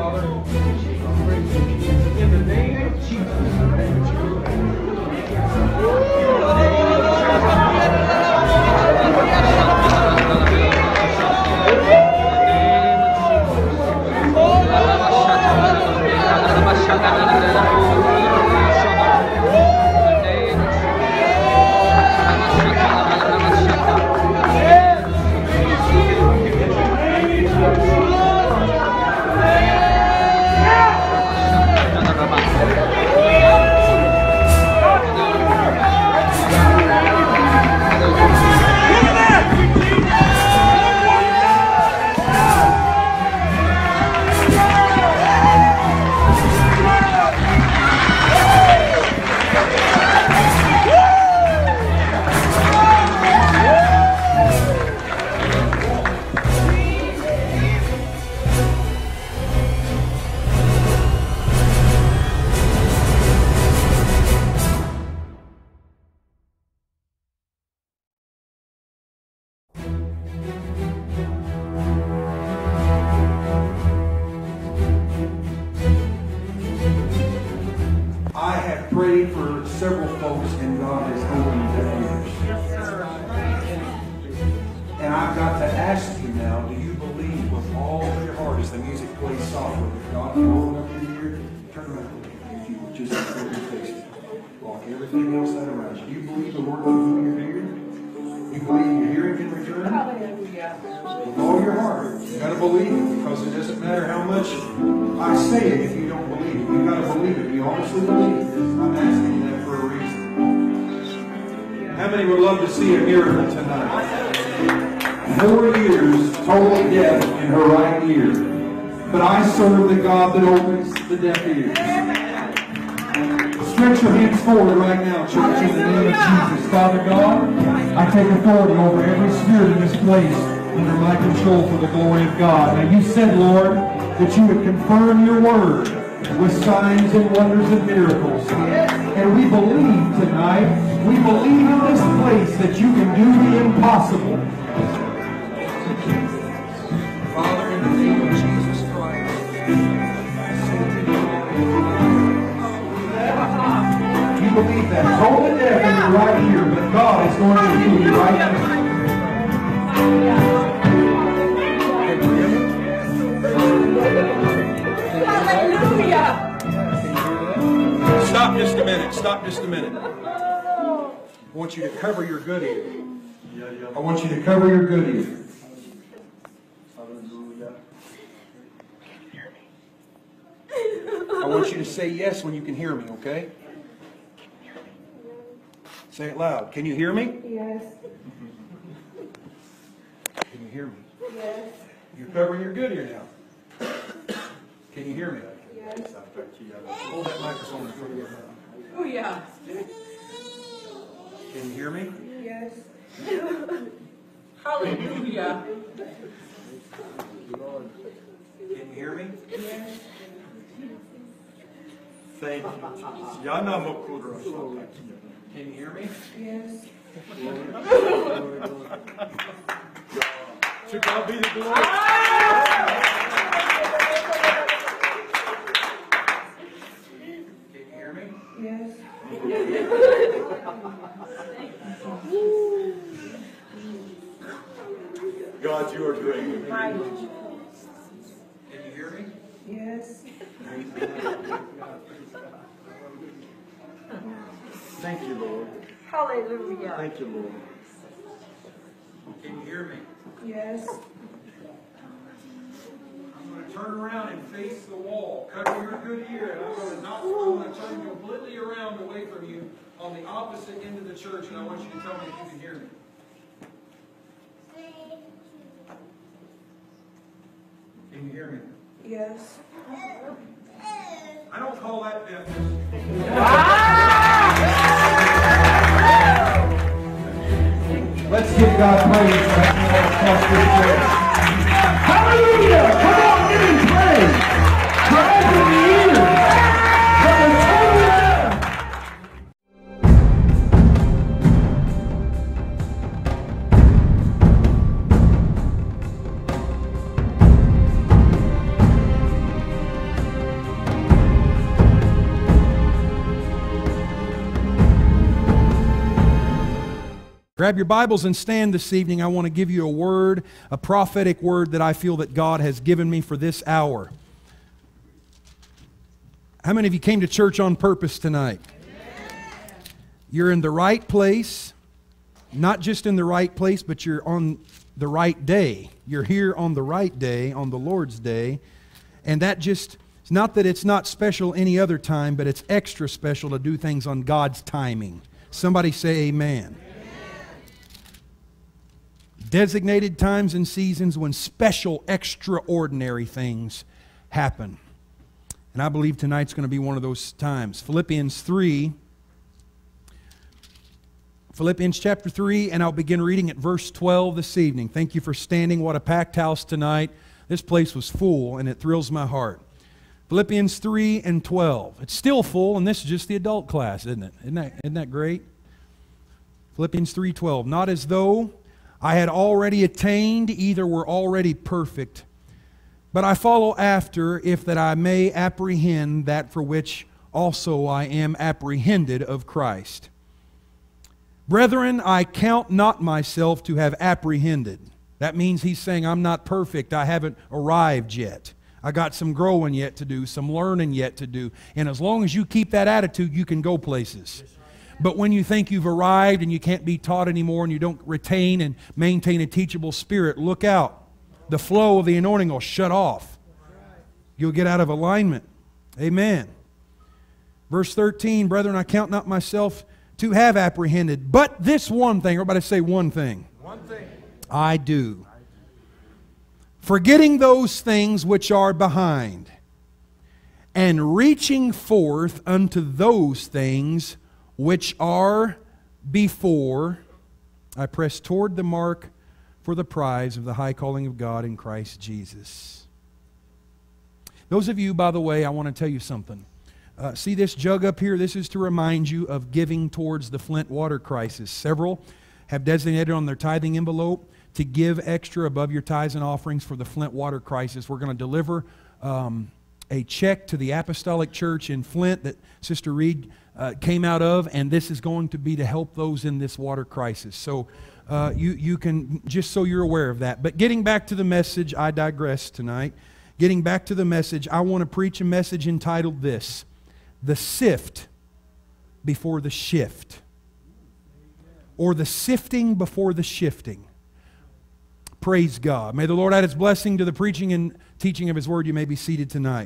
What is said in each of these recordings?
Father. In the name of Jesus. Prayed for several folks and God has opened their ears. And I've got to ask you now, do you believe with all of your heart as the music plays softly that God can open up your ear? Turn around if you would just put your face. Block everything else that around you. Do you believe the word can hear your hearing? You believe your hearing can return? With all your heart. You got to believe it, because it doesn't matter how much I say it if you don't believe it. You got to believe it. You honestly believe it. I'm asking that for a reason. How many would love to see a miracle tonight? 4 years totally deaf in her right ear. But I serve the God that opens the deaf ears. Stretch your hands forward right now, church, in the name of Jesus. Father God, I take authority over every spirit in this place under my control for the glory of God. Now you said, Lord, that you would confirm your word with signs and wonders and miracles. And we believe tonight, we believe in this place that you can do the impossible. Father, in the name of Jesus Christ, you believe that. Hold it deaf in your right ear, but God is going to heal you right now. Hallelujah! Stop just a minute. Stop just a minute. I want you to cover your good ear. I want you to cover your good ear. I want you to say yes when you can hear me, okay? Say it loud. Can you hear me? Yes. Can you hear me? Yes. You're covering your good ear now. Can you hear me? Yes. Hold that microphone in front of your mouth. Oh, yeah. Can you hear me? Yes. Hallelujah. Can you hear me? Yes. Thank you, Jesus. Can you hear me? Yes. To God be the glory. Can you hear me? Yes. God, you are great. Right. Can you hear me? Yes. Thank you, Lord. Hallelujah. Thank you, Lord. Can you hear me? Yes. I'm going to turn around and face the wall. Cover your good ear. And I'm going to turn completely around away from you on the opposite end of the church. And I want you to tell me if you can hear me. Can you hear me? Yes. I don't call that deafness. Let's give God praise for that. Hallelujah! Come on, give him praise. Praise in the ears. Grab your Bibles and stand this evening. I want to give you a word, a prophetic word that I feel that God has given me for this hour. How many of you came to church on purpose tonight? You're in the right place. Not just in the right place, but you're on the right day. You're here on the right day, on the Lord's day. And that just, it's not that it's not special any other time, but it's extra special to do things on God's timing. Somebody say amen. Designated times and seasons when special, extraordinary things happen. And I believe tonight's going to be one of those times. Philippians chapter 3, and I'll begin reading at verse 12 this evening. Thank you for standing. What a packed house tonight. This place was full, and it thrills my heart. Philippians 3 and 12. It's still full, and this is just the adult class, isn't it? Isn't that great? Philippians 3:12. Not as though I had already attained, either were already perfect, but I follow after, if that I may apprehend that for which also I am apprehended of Christ. Brethren, I count not myself to have apprehended. That means he's saying I'm not perfect. I haven't arrived yet. I got some growing yet to do, some learning yet to do. And as long as you keep that attitude, you can go places. But when you think you've arrived and you can't be taught anymore and you don't retain and maintain a teachable spirit, look out. The flow of the anointing will shut off. You'll get out of alignment. Amen. Verse 13, brethren, I count not myself to have apprehended, but this one thing. Everybody say one thing. One thing. I do. Forgetting those things which are behind, and reaching forth unto those things which are before, I press toward the mark for the prize of the high calling of God in Christ Jesus. Those of you, by the way, I want to tell you something. See this jug up here? This is to remind you of giving towards the Flint water crisis. Several have designated on their tithing envelope to give extra above your tithes and offerings for the Flint water crisis. We're going to deliver a check to the Apostolic Church in Flint that Sister Reed came out of, and this is going to be to help those in this water crisis. So you can, just so you're aware of that. But getting back to the message, I digress tonight. Getting back to the message, I want to preach a message entitled this: The Sift Before the Shift, or the sifting before the shifting. Praise God. May the Lord add His blessing to the preaching and teaching of His Word. You may be seated tonight.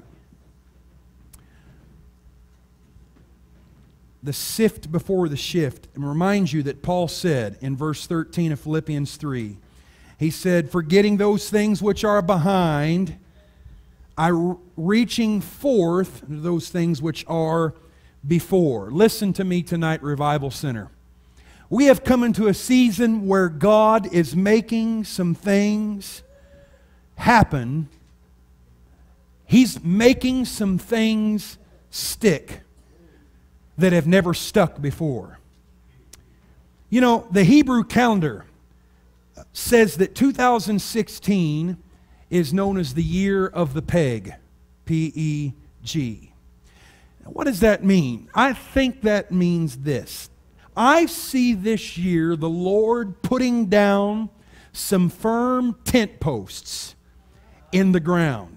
The sift before the shift. And reminds you that Paul said in verse 13 of Philippians 3, he said, forgetting those things which are behind, reaching forth those things which are before. Listen to me tonight, Revival Center. We have come into a season where God is making some things happen. He's making some things stick that have never stuck before. You know, the Hebrew calendar says that 2016 is known as the year of the peg, P-E-G. What does that mean? I think that means this. I see this year the Lord putting down some firm tent posts in the ground.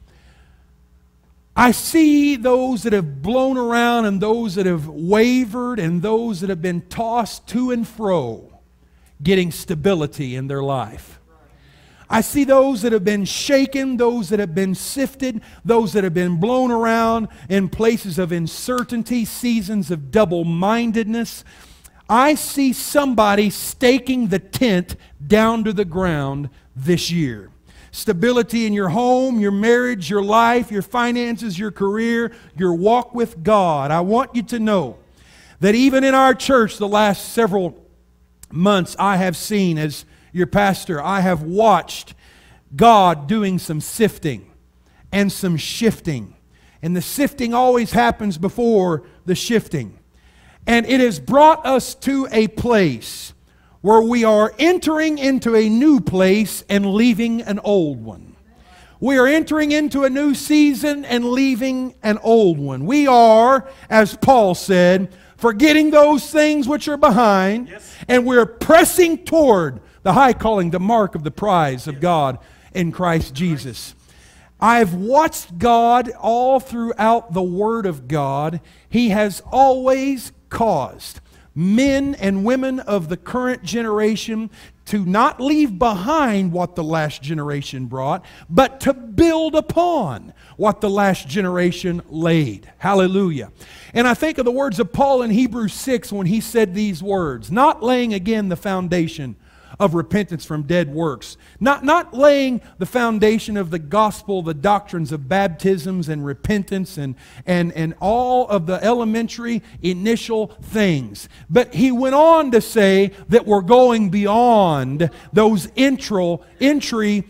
I see those that have blown around and those that have wavered and those that have been tossed to and fro getting stability in their life. I see those that have been shaken, those that have been sifted, those that have been blown around in places of uncertainty, seasons of double-mindedness. I see somebody staking the tent down to the ground this year. Stability in your home, your marriage, your life, your finances, your career, your walk with God. I want you to know that even in our church the last several months, I have seen, as your pastor, I have watched God doing some sifting and some shifting. And the sifting always happens before the shifting. And it has brought us to a place where we are entering into a new place and leaving an old one. We are entering into a new season and leaving an old one. We are, as Paul said, forgetting those things which are behind, and we're pressing toward the high calling, the mark of the prize of God in Christ Jesus. I've watched God all throughout the Word of God. He has always caused men and women of the current generation to not leave behind what the last generation brought, but to build upon what the last generation laid. Hallelujah. And I think of the words of Paul in Hebrews 6 when he said these words, not laying again the foundation of repentance from dead works. Not laying the foundation of the gospel, the doctrines of baptisms and repentance and all of the elementary initial things. But he went on to say that we're going beyond those elementary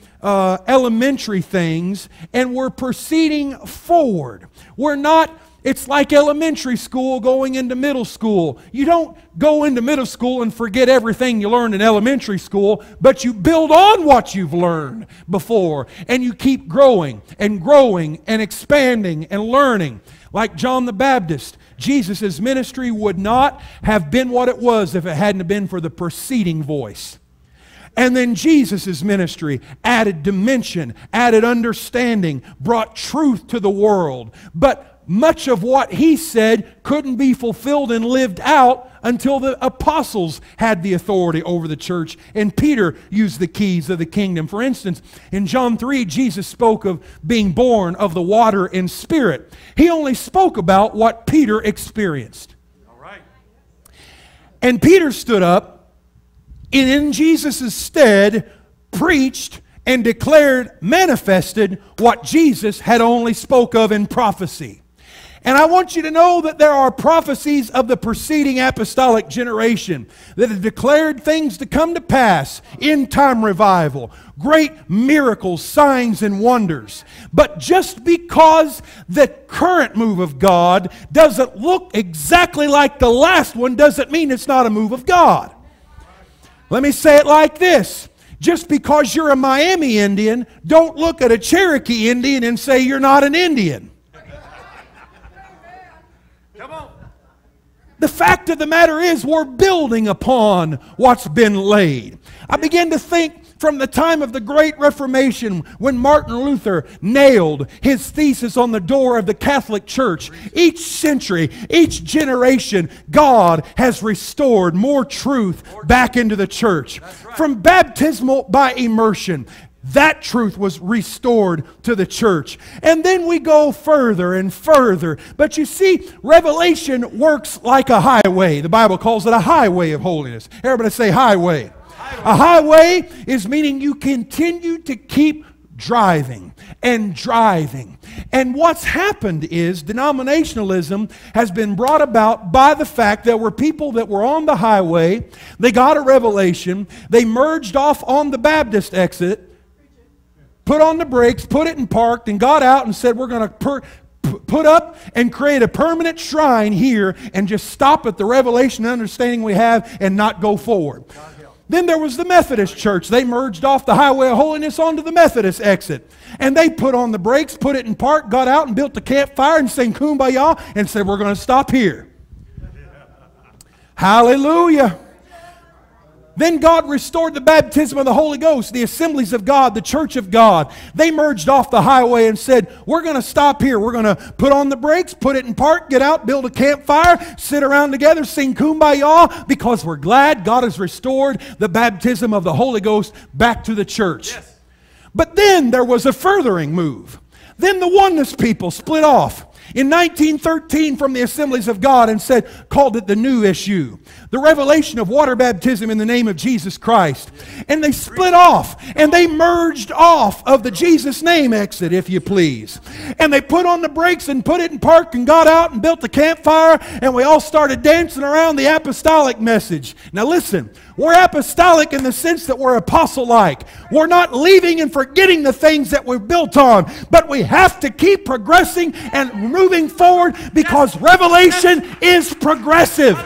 things, and we're proceeding forward. We're not... It's like elementary school going into middle school. You don't go into middle school and forget everything you learned in elementary school, but you build on what you've learned before, and you keep growing and expanding and learning. Like John the Baptist, Jesus' ministry would not have been what it was if it hadn't been for the preceding voice. And then Jesus' ministry added dimension, added understanding, brought truth to the world. But much of what he said couldn't be fulfilled and lived out until the apostles had the authority over the church and Peter used the keys of the kingdom. For instance, in John 3, Jesus spoke of being born of the water and spirit. He only spoke about what Peter experienced. All right. And Peter stood up and in Jesus' stead preached and declared, manifested what Jesus had only spoke of in prophecy. And I want you to know that there are prophecies of the preceding apostolic generation that have declared things to come to pass, end-time revival, great miracles, signs, and wonders. But just because the current move of God doesn't look exactly like the last one doesn't mean it's not a move of God. Let me say it like this. Just because you're a Miami Indian, don't look at a Cherokee Indian and say you're not an Indian. The fact of the matter is we're building upon what's been laid. I began to think from the time of the Great Reformation when Martin Luther nailed his thesis on the door of the Catholic Church. Each century, each generation, God has restored more truth back into the church. From baptismal by immersion, that truth was restored to the church. And then we go further and further. But you see, revelation works like a highway. The Bible calls it a highway of holiness. Everybody say highway. A highway is meaning you continue to keep driving and driving. And what's happened is denominationalism has been brought about by the fact that were people that were on the highway, they got a revelation, they merged off on the Baptist exit, put on the brakes, put it in park, and got out and said, we're going to put up and create a permanent shrine here and just stop at the revelation and understanding we have and not go forward. Then there was the Methodist Church. They merged off the highway of holiness onto the Methodist exit. And they put on the brakes, put it in park, got out and built a campfire and sang Kumbaya and said, we're going to stop here. Hallelujah. Then God restored the baptism of the Holy Ghost, the assemblies of God, the church of God. They merged off the highway and said, we're going to stop here. We're going to put on the brakes, put it in park, get out, build a campfire, sit around together, sing Kumbaya, because we're glad God has restored the baptism of the Holy Ghost back to the church. Yes. But then there was a furthering move. Then the oneness people split off in 1913 from the Assemblies of God and called it the new issue. The revelation of water baptism in the name of Jesus Christ. And they split off and they merged off of the Jesus name exit, if you please. And they put on the brakes and put it in park and got out and built a campfire and we all started dancing around the apostolic message. Now listen, we're apostolic in the sense that we're apostle-like. We're not leaving and forgetting the things that we're built on, but we have to keep progressing and moving forward because revelation is progressive.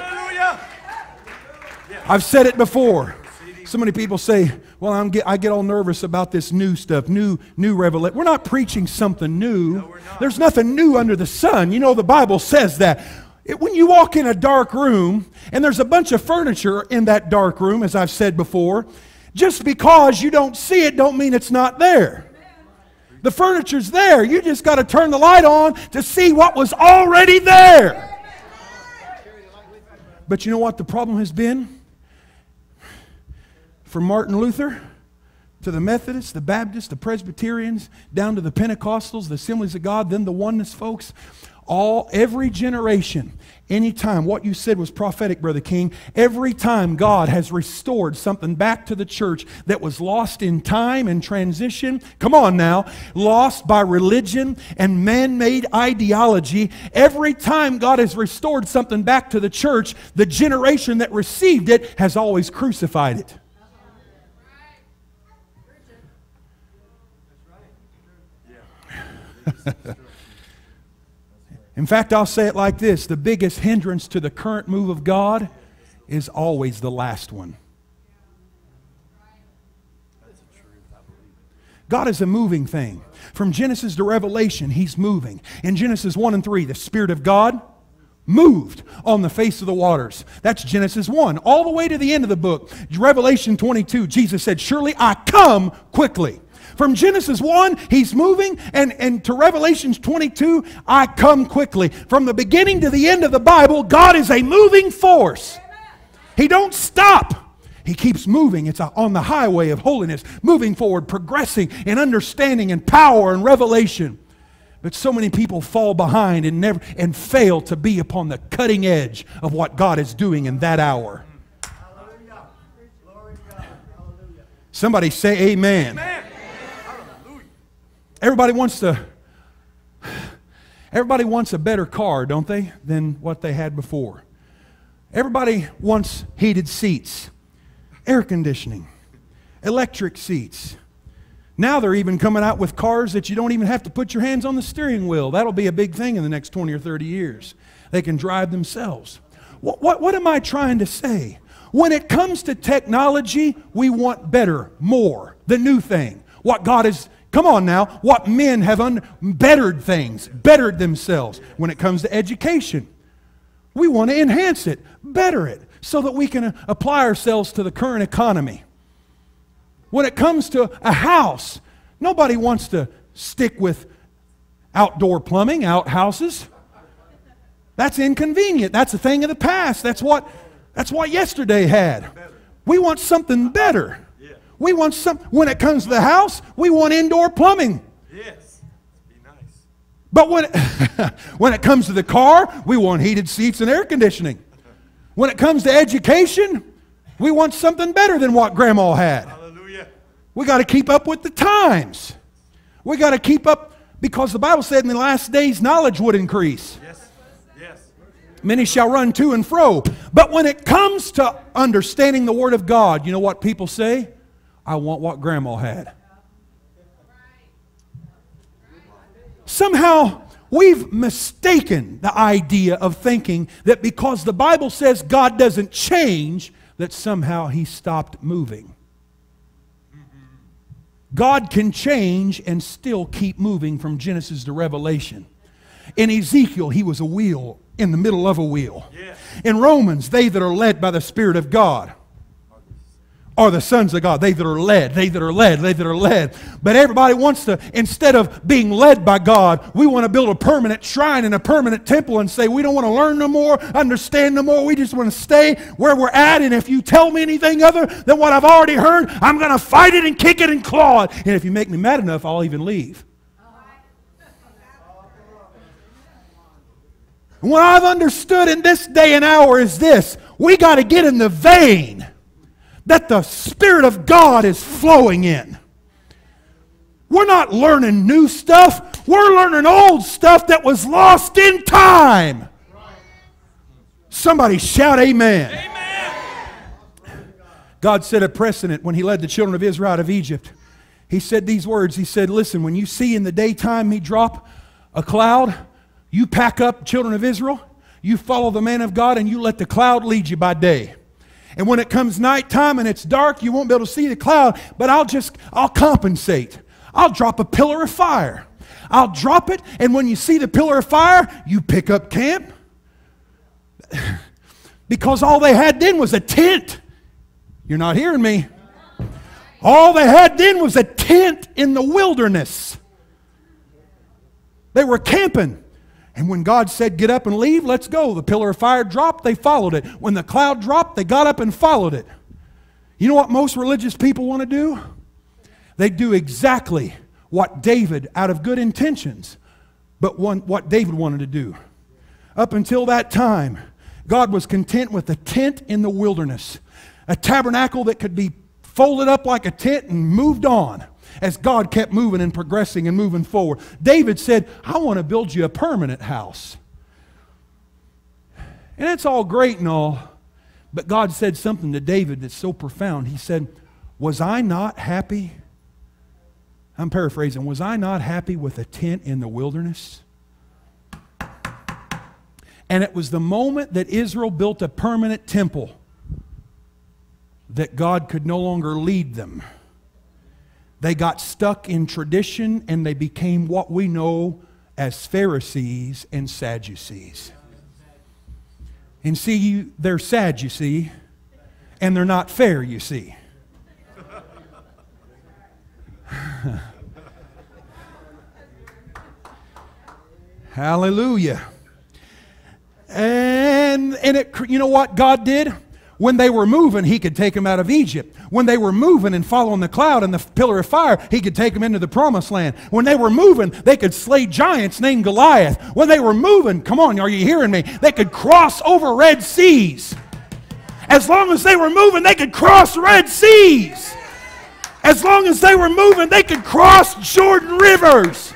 I've said it before. So many people say, well, I get all nervous about this new stuff, new revelation. We're not preaching something new. There's nothing new under the sun. You know the Bible says that. When you walk in a dark room and there's a bunch of furniture in that dark room, as I've said before, just because you don't see it don't mean it's not there. The furniture's there. You just got to turn the light on to see what was already there. But you know what the problem has been? From Martin Luther to the Methodists, the Baptists, the Presbyterians, down to the Pentecostals, the Assemblies of God, then the Oneness folks, every generation, anytime, what you said was prophetic, Brother King, every time God has restored something back to the church that was lost in time and transition, come on now, lost by religion and man-made ideology, every time God has restored something back to the church, the generation that received it has always crucified it. In fact, I'll say it like this. The biggest hindrance to the current move of God is always the last one. God is a moving thing. From Genesis to Revelation, He's moving. In Genesis 1 and 3, the Spirit of God moved on the face of the waters. That's Genesis 1. All the way to the end of the book. Revelation 22, Jesus said, "Surely I come quickly." From Genesis 1, He's moving, and to Revelation 22, I come quickly. From the beginning to the end of the Bible, God is a moving force. He don't stop. He keeps moving. It's on the highway of holiness, moving forward, progressing in understanding and power and revelation. But so many people fall behind and fail to be upon the cutting edge of what God is doing in that hour. Somebody say amen. Amen. Everybody wants a better car, don't they, than what they had before. Everybody wants heated seats, air conditioning, electric seats. Now they're even coming out with cars that you don't even have to put your hands on the steering wheel. That'll be a big thing in the next 20 or 30 years. They can drive themselves. What am I trying to say? When it comes to technology, we want better, more, the new thing. What God is... Come on now, what men have bettered things, bettered themselves. When it comes to education, we want to enhance it, better it, so that we can apply ourselves to the current economy. When it comes to a house, nobody wants to stick with outdoor plumbing, outhouses. That's inconvenient. That's a thing of the past. That's what yesterday had. We want something better. We want when it comes to the house, we want indoor plumbing. Yes. Be nice. But when it comes to the car, we want heated seats and air conditioning. When it comes to education, we want something better than what Grandma had. Hallelujah. We got to keep up with the times. We got to keep up because the Bible said in the last days knowledge would increase. Yes. Yes. Many shall run to and fro. But when it comes to understanding the Word of God, you know what people say? I want what Grandma had. Somehow we've mistaken the idea of thinking that because the Bible says God doesn't change, that somehow He stopped moving. God can change and still keep moving from Genesis to Revelation. In Ezekiel, he was a wheel in the middle of a wheel. Yeah. In Romans, they that are led by the Spirit of God are the sons of God. They that are led, they that are led, they that are led. But everybody wants to, instead of being led by God, we want to build a permanent shrine and a permanent temple and say we don't want to learn no more, understand no more. We just want to stay where we're at. And if you tell me anything other than what I've already heard, I'm going to fight it and kick it and claw it. And if you make me mad enough, I'll even leave. And what I've understood in this day and hour is this. We got to get in the vein that the Spirit of God is flowing in. We're not learning new stuff. We're learning old stuff that was lost in time. Somebody shout amen. Amen. God set a precedent when He led the children of Israel out of Egypt. He said these words. He said, listen, when you see in the daytime me drop a cloud, you pack up, children of Israel, you follow the man of God and you let the cloud lead you by day. And when it comes nighttime and it's dark, you won't be able to see the cloud, but I'll compensate. I'll drop a pillar of fire. I'll drop it, and when you see the pillar of fire, you pick up camp. Because all they had then was a tent. You're not hearing me. All they had then was a tent in the wilderness. They were camping. And when God said, get up and leave, let's go. The pillar of fire dropped, they followed it. When the cloud dropped, they got up and followed it. You know what most religious people want to do? They do exactly what David, out of good intentions, but what David wanted to do. Up until that time, God was content with a tent in the wilderness. A tabernacle that could be folded up like a tent and moved on as God kept moving and progressing and moving forward. David said, I want to build you a permanent house. And that's all great and all, but God said something to David that's so profound. He said, was I not happy? I'm paraphrasing. Was I not happy with a tent in the wilderness? And it was the moment that Israel built a permanent temple that God could no longer lead them. They got stuck in tradition and they became what we know as Pharisees and Sadducees. And see, they're sad, you see, and they're not fair, you see. Hallelujah. And it, you know what God did? When they were moving, He could take them out of Egypt. When they were moving and following the cloud and the pillar of fire, He could take them into the promised land. When they were moving, they could slay giants named Goliath. When they were moving, come on, are you hearing me? They could cross over Red Seas. As long as they were moving, they could cross Red Seas. As long as they were moving, they could cross Jordan rivers.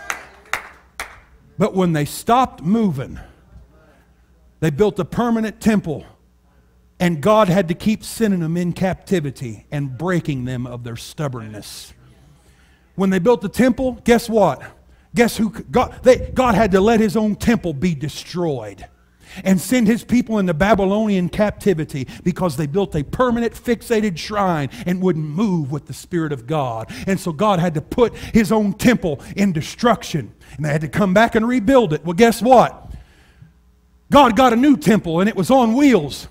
But when they stopped moving, they built a permanent temple. And God had to keep sending them in captivity and breaking them of their stubbornness. When they built the temple, guess what? Guess who? God had to let His own temple be destroyed and send His people into Babylonian captivity because they built a permanent fixated shrine and wouldn't move with the Spirit of God. And so God had to put His own temple in destruction. And they had to come back and rebuild it. Well, guess what? God got a new temple and it was on wheels.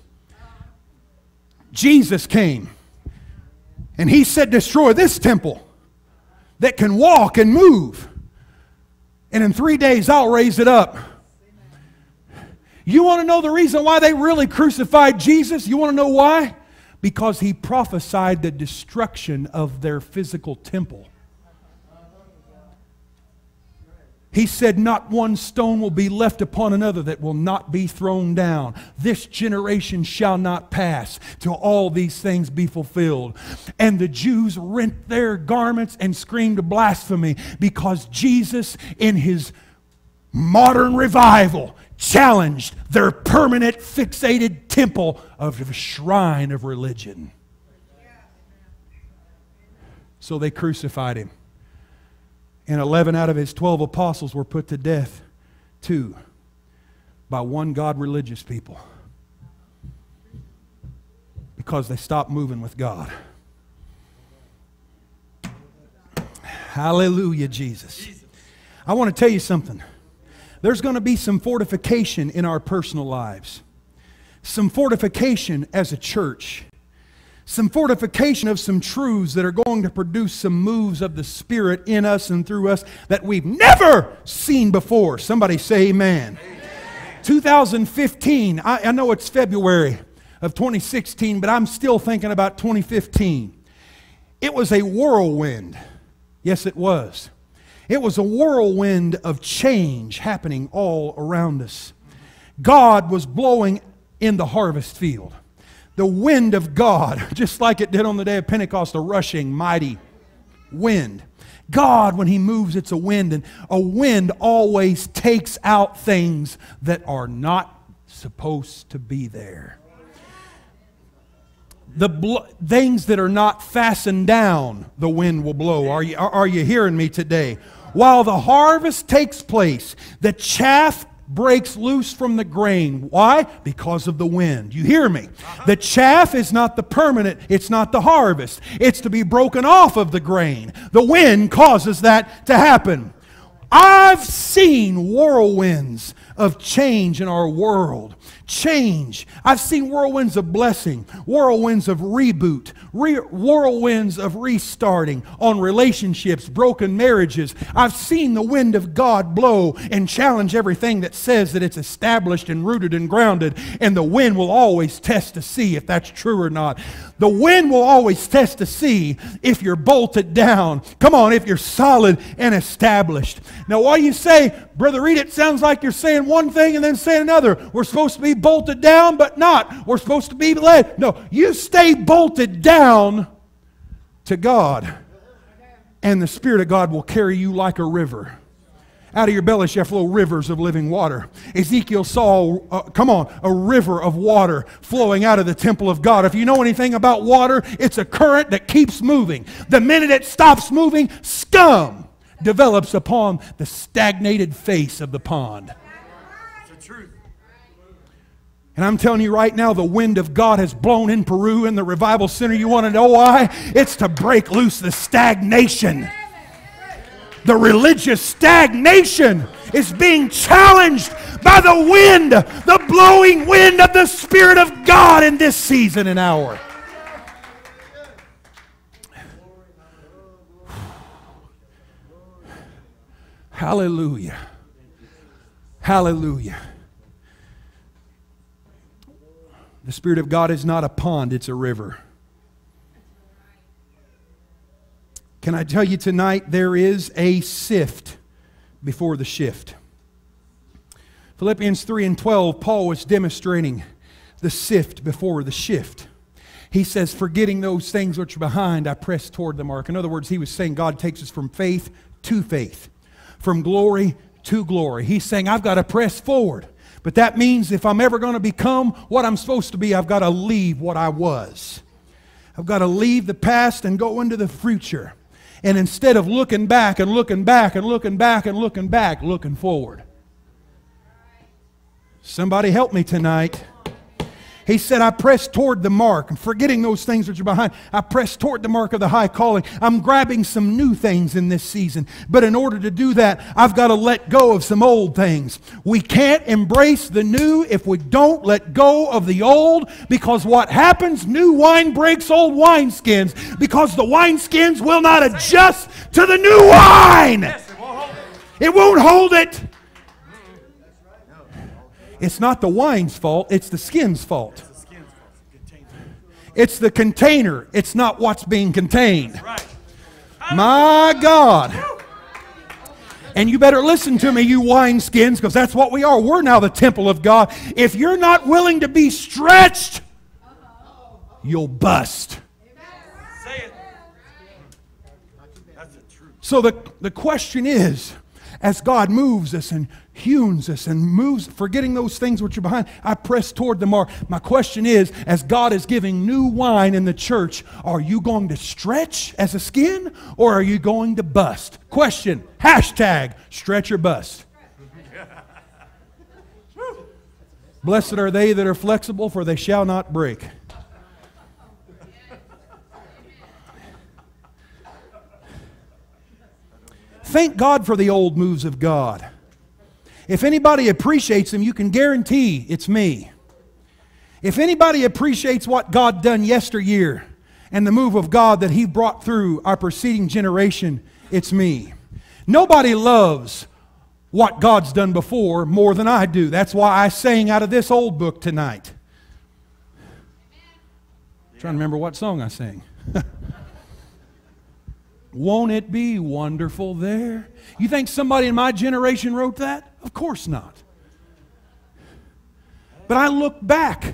Jesus came and He said, destroy this temple that can walk and move, and in 3 days I'll raise it up. You want to know the reason why they really crucified Jesus? You want to know why? Because He prophesied the destruction of their physical temple. He said, not one stone will be left upon another that will not be thrown down. This generation shall not pass till all these things be fulfilled. And the Jews rent their garments and screamed blasphemy because Jesus, in His modern revival, challenged their permanent fixated temple of a shrine of religion. So they crucified Him. And 11 out of His 12 apostles were put to death, too, by one God religious people. Because they stopped moving with God. Hallelujah, Jesus. I want to tell you something. There's going to be some fortification in our personal lives. Some fortification as a church. Some fortification of some truths that are going to produce some moves of the Spirit in us and through us that we've never seen before. Somebody say amen. 2015, I know it's February of 2016, but I'm still thinking about 2015. It was a whirlwind. Yes, it was. It was a whirlwind of change happening all around us. God was blowing in the harvest field. The wind of God, just like it did on the day of Pentecost, a rushing, mighty wind. God, when He moves, it's a wind, and a wind always takes out things that are not supposed to be there. Things that are not fastened down, the wind will blow. Are you hearing me today? While the harvest takes place, the chaff breaks loose from the grain. Why? Because of the wind. You hear me? The chaff is not the permanent, it's not the harvest. It's to be broken off of the grain. The wind causes that to happen. I've seen whirlwinds of change in our world. Change. I've seen whirlwinds of blessing, whirlwinds of reboot, whirlwinds of restarting on relationships, broken marriages. I've seen the wind of God blow and challenge everything that says that it's established and rooted and grounded, and the wind will always test to see if that's true or not. The wind will always test to see if you're bolted down. Come on, if you're solid and established. Now, while you say, Brother Reed, it sounds like you're saying one thing and then saying another. We're supposed to be bolted down, but not. We're supposed to be led. No, you stay bolted down to God, and the Spirit of God will carry you like a river. Out of your belly shall flow rivers of living water. Ezekiel saw, a river of water flowing out of the temple of God. If you know anything about water, it's a current that keeps moving. The minute it stops moving, scum develops upon the stagnated face of the pond. It's the truth. And I'm telling you right now, the wind of God has blown in Peru in the revival center. You want to know why? It's to break loose the stagnation. The religious stagnation is being challenged by the wind, the blowing wind of the Spirit of God in this season and hour. Hallelujah. Hallelujah. The Spirit of God is not a pond, it's a river. Can I tell you tonight, there is a sift before the shift. Philippians 3:12, Paul was demonstrating the sift before the shift. He says, forgetting those things which are behind, I press toward the mark. In other words, he was saying God takes us from faith to faith, from glory to glory. He's saying, I've got to press forward. But that means if I'm ever going to become what I'm supposed to be, I've got to leave what I was. I've got to leave the past and go into the future. And instead of looking back and looking back and looking back and looking back, looking forward. Somebody help me tonight. He said, I press toward the mark. I'm forgetting those things which are behind. I press toward the mark of the high calling. I'm grabbing some new things in this season. But in order to do that, I've got to let go of some old things. We can't embrace the new if we don't let go of the old, because what happens, new wine breaks old wineskins, because the wineskins will not adjust to the new wine. It won't hold it. It's not the wine's fault, it's the skin's fault. It's the container, it's not what's being contained. My God. And you better listen to me, you wineskins, because that's what we are. We're now the temple of God. If you're not willing to be stretched, you'll bust. Say it. That's the truth. So the question is, as God moves us and hews us and moves, forgetting those things which are behind, I press toward the mark. My question is, as God is giving new wine in the church, are you going to stretch as a skin, or are you going to bust? Question, hashtag, stretch or bust. Blessed are they that are flexible, for they shall not break. Thank God for the old moves of God. If anybody appreciates them, you can guarantee it's me. If anybody appreciates what God done yesteryear and the move of God that He brought through our preceding generation, it's me. Nobody loves what God's done before more than I do. That's why I sang out of this old book tonight. Trying to remember what song I sang. Won't it be wonderful there? You think somebody in my generation wrote that? Of course not. But I look back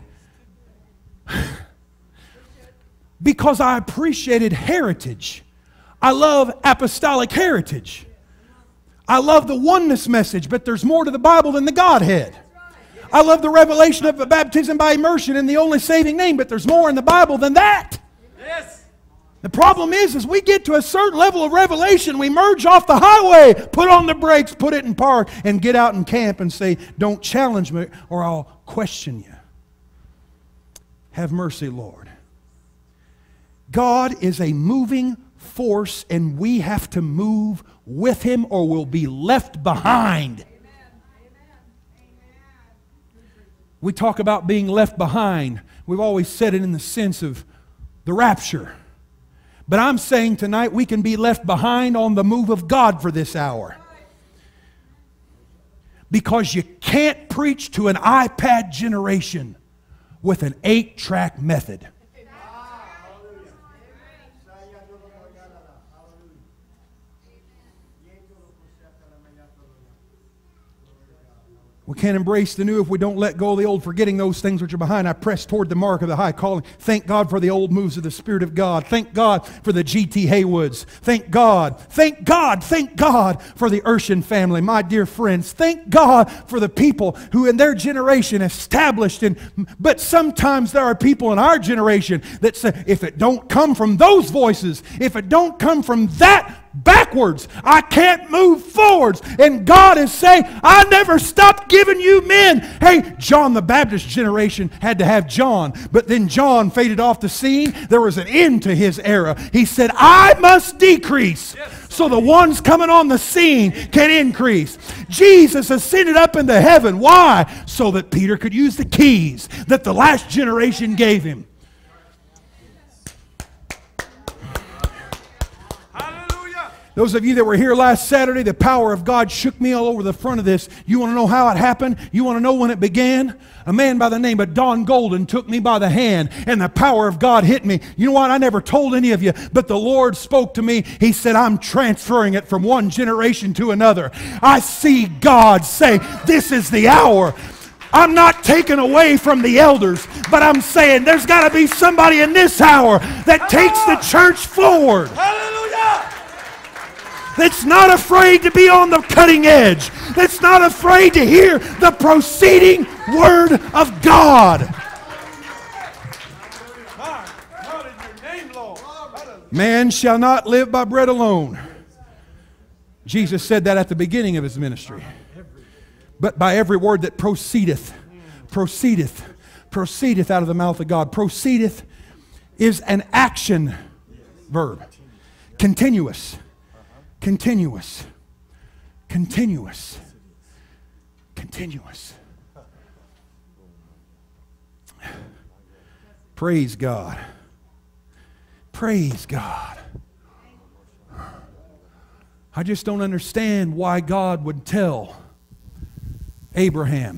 because I appreciated heritage. I love apostolic heritage. I love the oneness message, but there's more to the Bible than the Godhead. I love the revelation of baptism by immersion in the only saving name, but there's more in the Bible than that. Yes. The problem is we get to a certain level of revelation, we merge off the highway, put on the brakes, put it in park, and get out and camp and say, don't challenge me or I'll question you. Have mercy, Lord. God is a moving force, and we have to move with Him or we'll be left behind. We talk about being left behind. We've always said it in the sense of the rapture. But I'm saying tonight we can be left behind on the move of God for this hour. Because you can't preach to an iPad generation with an 8-track method. We can't embrace the new if we don't let go of the old, forgetting those things which are behind. I press toward the mark of the high calling. Thank God for the old moves of the Spirit of God. Thank God for the G.T. Haywoods. Thank God for the Urshan family, my dear friends. Thank God for the people who in their generation established. But sometimes there are people in our generation that say, if it don't come from those voices, if it don't come from that backwards, I can't move forwards. And God is saying, I never stopped giving you men. Hey, John the Baptist generation had to have John, but then John faded off the scene. There was an end to his era. He said, I must decrease so the ones coming on the scene can increase. Jesus ascended up into heaven. Why? So that Peter could use the keys that the last generation gave him. Those of you that were here last Saturday, the power of God shook me all over the front of this. You want to know how it happened? You want to know when it began? A man by the name of Don Golden took me by the hand, and the power of God hit me. You know what? I never told any of you, but the Lord spoke to me. He said, I'm transferring it from one generation to another. I see God say, this is the hour. I'm not taking away from the elders, but I'm saying there's got to be somebody in this hour that takes the church forward. Hallelujah! That's not afraid to be on the cutting edge. That's not afraid to hear the proceeding Word of God. Man shall not live by bread alone. Jesus said that at the beginning of His ministry. But by every word that proceedeth out of the mouth of God. Proceedeth is an action verb. Continuous. Continuous. Continuous. Continuous. Praise God. Praise God. I just don't understand why God would tell Abraham,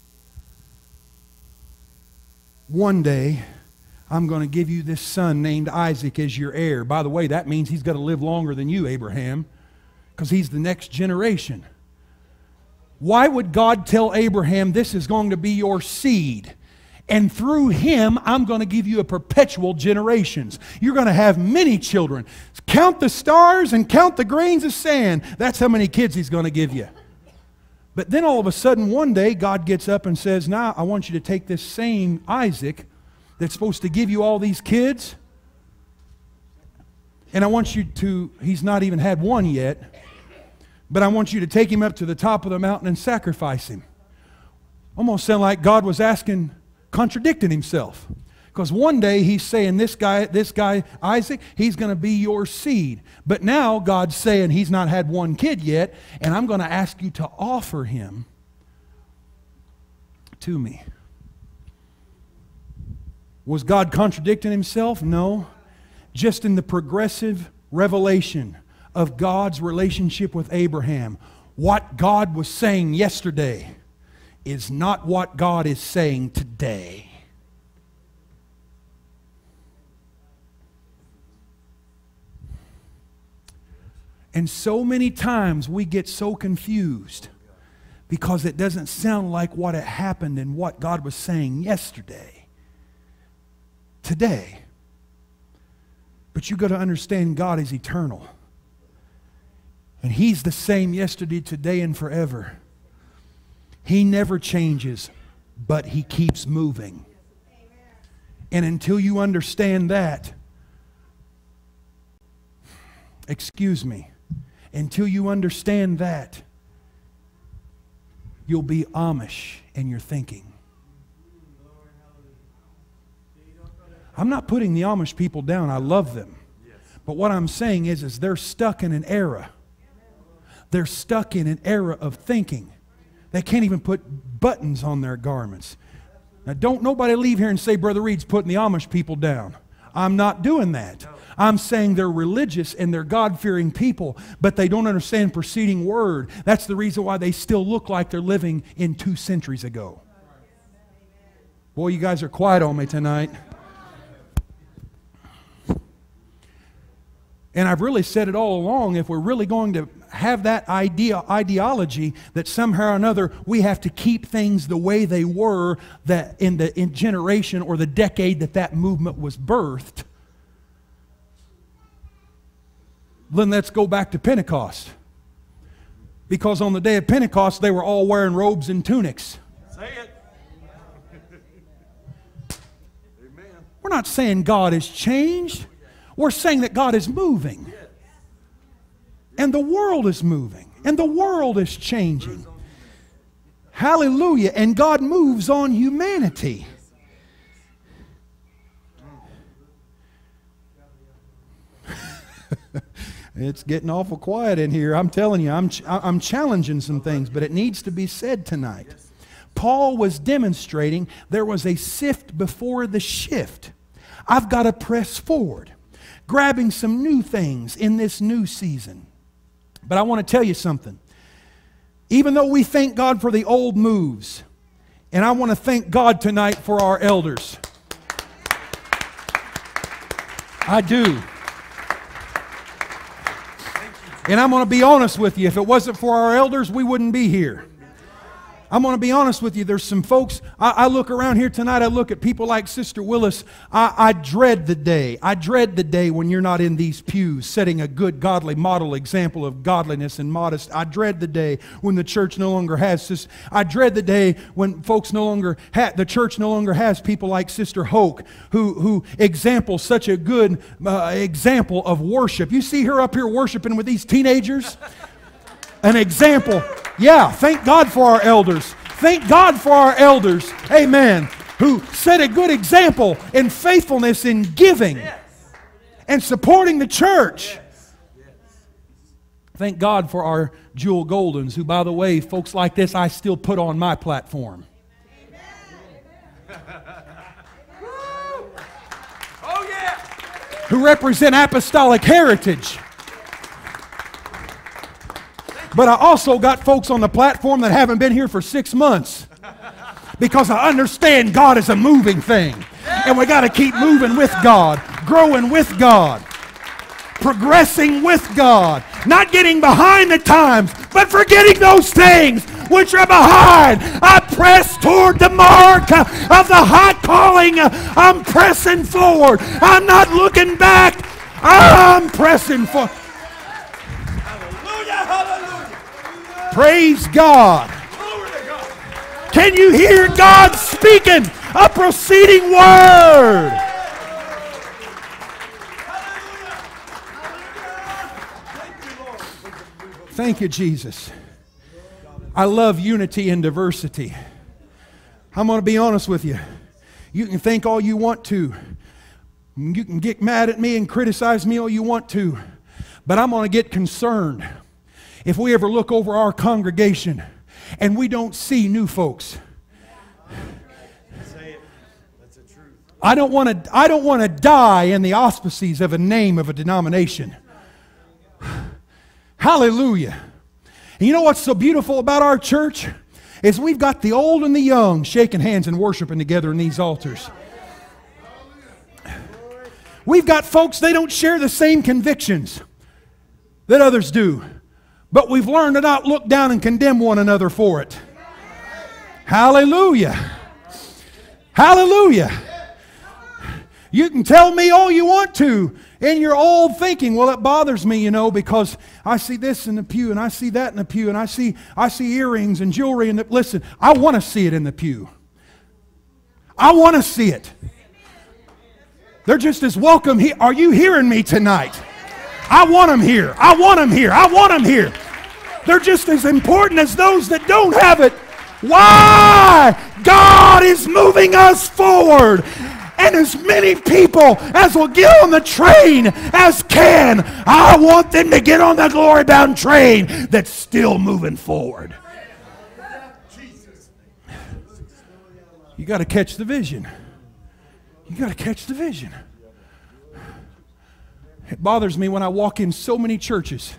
one day I'm going to give you this son named Isaac as your heir. By the way, that means he's got to live longer than you, Abraham, because he's the next generation. Why would God tell Abraham, this is going to be your seed, and through him I'm going to give you a perpetual generations? You're going to have many children. Count the stars and count the grains of sand. That's how many kids he's going to give you. But then all of a sudden one day God gets up and says, now I want you to take this same Isaac that's supposed to give you all these kids, and I want you to, he's not even had one yet, but I want you to take him up to the top of the mountain and sacrifice him. Almost sound like God was asking, contradicting himself. Because one day he's saying, this guy, Isaac, he's going to be your seed. But now God's saying he's not had one kid yet, and I'm going to ask you to offer him to me. Was God contradicting himself? No. Just in the progressive revelation of God's relationship with Abraham, what God was saying yesterday is not what God is saying today. And so many times we get so confused because it doesn't sound like what had happened and what God was saying yesterday. Today. But you've got to understand God is eternal. And He's the same yesterday, today, and forever. He never changes, but He keeps moving. And until you understand that, until you understand that, you'll be Amish in your thinking. I'm not putting the Amish people down. I love them. But what I'm saying is they're stuck in an era. They're stuck in an era of thinking. They can't even put buttons on their garments. Now, don't nobody leave here and say Brother Reed's putting the Amish people down. I'm not doing that. I'm saying they're religious and they're God-fearing people, but they don't understand preceding word. That's the reason why they still look like they're living in 2 centuries ago. Boy, you guys are quiet on me tonight. And I've really said it all along, if we're really going to have that ideology that somehow or another we have to keep things the way they were that in generation or the decade that movement was birthed, then let's go back to Pentecost. Because on the day of Pentecost, they were all wearing robes and tunics. Say it. Amen. We're not saying God has changed. We're saying that God is moving. And the world is moving. And the world is changing. Hallelujah. And God moves on humanity. It's getting awful quiet in here. I'm telling you, I'm challenging some things, but it needs to be said tonight. Paul was demonstrating there was a sift before the shift. I've got to press forward, grabbing some new things in this new season. But I want to tell you something. Even though we thank God for the old moves, and I want to thank God tonight for our elders. I do. And I'm going to be honest with you. If it wasn't for our elders, we wouldn't be here. I'm going to be honest with you. There's some folks, I look around here tonight, I look at people like Sister Willis. I dread the day. I dread the day when you're not in these pews setting a good godly model example of godliness and modest. I dread the day when the church no longer has this. I dread the day when folks no longer the church no longer has people like Sister Hoke who example such a good example of worship. You see her up here worshiping with these teenagers? An example. Yeah, thank God for our elders. Thank God for our elders. Amen. Who set a good example in faithfulness in giving and supporting the church. Thank God for our Jewel Goldens, who, by the way, folks like this, I still put on my platform. Oh, yeah. Who represent apostolic heritage. But I also got folks on the platform that haven't been here for 6 months. Because I understand God is a moving thing. And we got to keep moving with God. Growing with God. Progressing with God. Not getting behind the times, but forgetting those things which are behind. I press toward the mark of the high calling. I'm pressing forward. I'm not looking back. I'm pressing forward. Praise God. Can you hear God speaking a proceeding word? Thank you, Jesus. I love unity and diversity. I'm going to be honest with you. You can think all you want to. You can get mad at me and criticize me all you want to. But I'm going to get concerned if we ever look over our congregation and we don't see new folks. Say it. That's the truth. I don't want to die in the auspices of a name of a denomination. Hallelujah. And you know what's so beautiful about our church? Is we've got the old and the young shaking hands and worshiping together in these altars. We've got folks, they don't share the same convictions that others do. But we've learned to not look down and condemn one another for it. Hallelujah. Hallelujah. You can tell me all you want to in your old thinking. Well, it bothers me, you know, because I see this in the pew and I see that in the pew and I see earrings and jewelry in the... Listen, I want to see it in the pew. I want to see it. They're just as welcome here. Are you hearing me tonight? I want them here. I want them here. I want them here. They're just as important as those that don't have it. Why? God is moving us forward. And as many people as will get on the train as can, I want them to get on the glory-bound train that's still moving forward. You got to catch the vision. You got to catch the vision. It bothers me when I walk in so many churches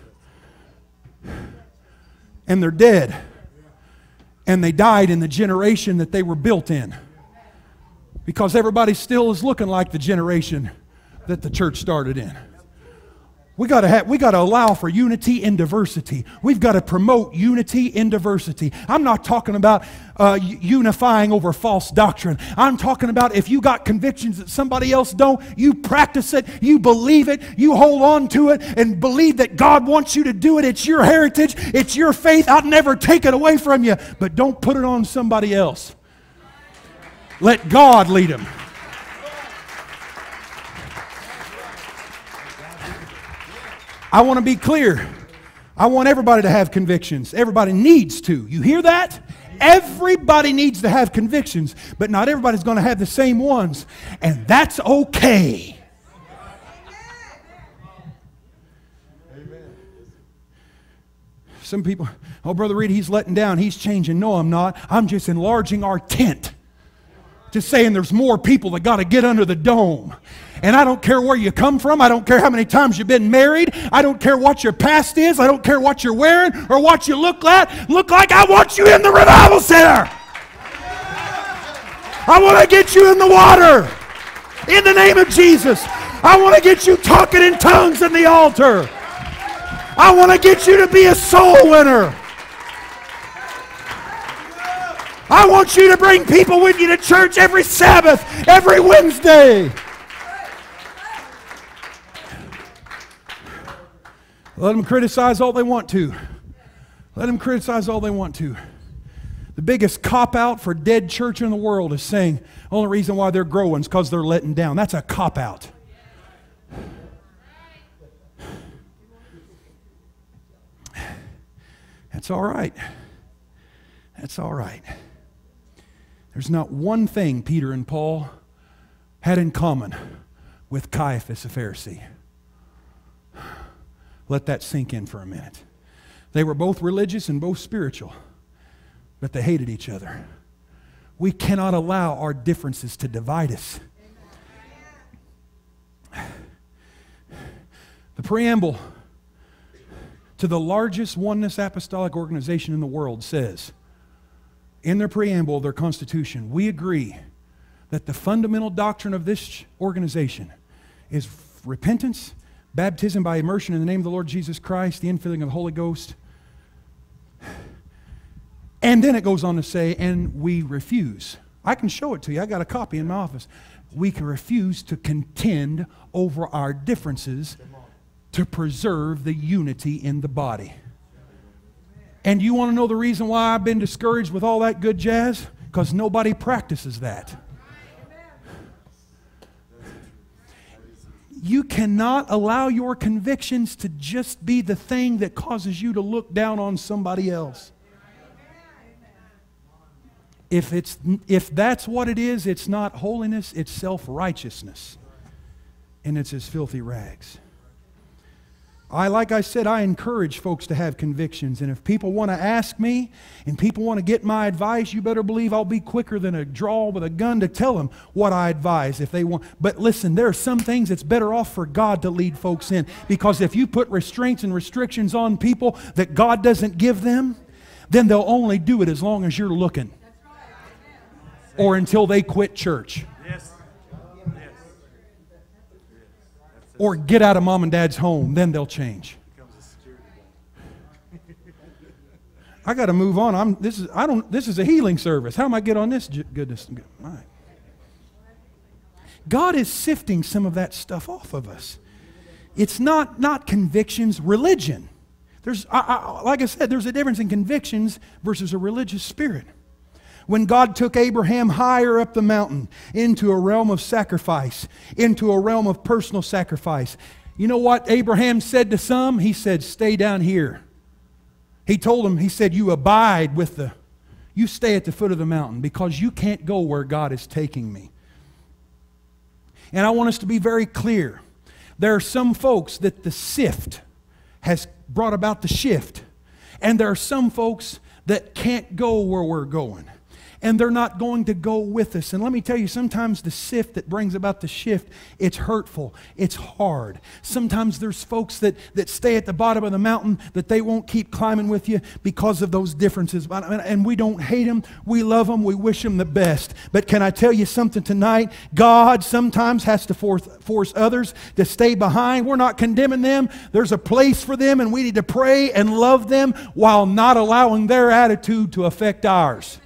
and they're dead and they died in the generation that they were built in, because everybody still is looking like the generation that the church started in. We got to allow for unity and diversity. We've got to promote unity and diversity. I'm not talking about unifying over false doctrine. I'm talking about if you got convictions that somebody else don't, you practice it, you believe it, you hold on to it, and believe that God wants you to do it. It's your heritage, it's your faith. I'll never take it away from you, but don't put it on somebody else. Let God lead them. I want to be clear. I want everybody to have convictions. Everybody needs to. You hear that? Everybody needs to have convictions, but not everybody's going to have the same ones, and that's okay. Some people, oh, Brother Reed, he's letting down. He's changing. No, I'm not. I'm just enlarging our tent. Just saying there's more people that got to get under the dome. And I don't care where you come from. I don't care how many times you've been married. I don't care what your past is. I don't care what you're wearing or what you look like. I want you in the revival center. I want to get you in the water. In the name of Jesus. I want to get you talking in tongues in the altar. I want to get you to be a soul winner. I want you to bring people with you to church every Sabbath, every Wednesday. Let them criticize all they want to. Let them criticize all they want to. The biggest cop-out for dead church in the world is saying the only reason why they're growing is because they're letting down. That's a cop-out. That's all right. That's all right. There's not one thing Peter and Paul had in common with Caiaphas, the Pharisee. Let that sink in for a minute. They were both religious and both spiritual, but they hated each other. We cannot allow our differences to divide us. The preamble to the largest oneness apostolic organization in the world says, in their preamble of their constitution, we agree that the fundamental doctrine of this organization is repentance, baptism by immersion in the name of the Lord Jesus Christ, the infilling of the Holy Ghost. And then it goes on to say, and we refuse. I can show it to you. I got a copy in my office. We can refuse to contend over our differences to preserve the unity in the body. And you want to know the reason why I've been discouraged with all that good jazz? Because nobody practices that. You cannot allow your convictions to just be the thing that causes you to look down on somebody else. If that's what it is, it's not holiness, it's self-righteousness. And it's as filthy rags. Like I said, I encourage folks to have convictions. And if people want to ask me and people want to get my advice, you better believe I'll be quicker than a draw with a gun to tell them what I advise if they want. But listen, there are some things it's better off for God to lead folks in. Because if you put restraints and restrictions on people that God doesn't give them, then they'll only do it as long as you're looking. Or until they quit church. Yes. Or get out of mom and dad's home, then they'll change. I got to move on. This is a healing service. How am I get on this goodness? All right. God is sifting some of that stuff off of us. It's not convictions, religion. There's like I said, there's a difference in convictions versus a religious spirit. When God took Abraham higher up the mountain into a realm of sacrifice, into a realm of personal sacrifice, you know what Abraham said to some? He said, stay down here. He told them, he said, you stay at the foot of the mountain because you can't go where God is taking me. And I want us to be very clear. There are some folks that the Sift has brought about the shift. And there are some folks that can't go where we're going. and they're not going to go with us. And let me tell you, sometimes the sift that brings about the shift, it's hurtful, it's hard. Sometimes there's folks that stay at the bottom of the mountain that they won't keep climbing with you because of those differences. And we don't hate them, we love them, we wish them the best. But can I tell you something tonight? God sometimes has to force others to stay behind. We're not condemning them. There's a place for them, and we need to pray and love them while not allowing their attitude to affect ours.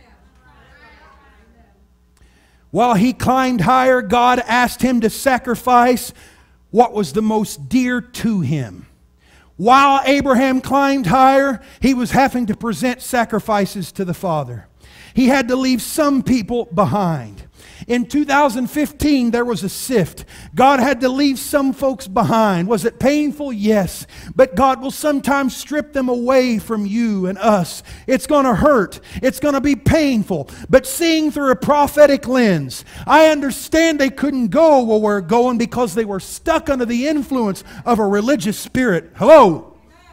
While he climbed higher, God asked him to sacrifice what was the most dear to him. While Abraham climbed higher, he was having to present sacrifices to the Father. He had to leave some people behind. In 2015, there was a sift. God had to leave some folks behind. Was it painful? Yes. But God will sometimes strip them away from you and us. It's going to hurt. It's going to be painful. But seeing through a prophetic lens, I understand they couldn't go where we're going because they were stuck under the influence of a religious spirit. Hello?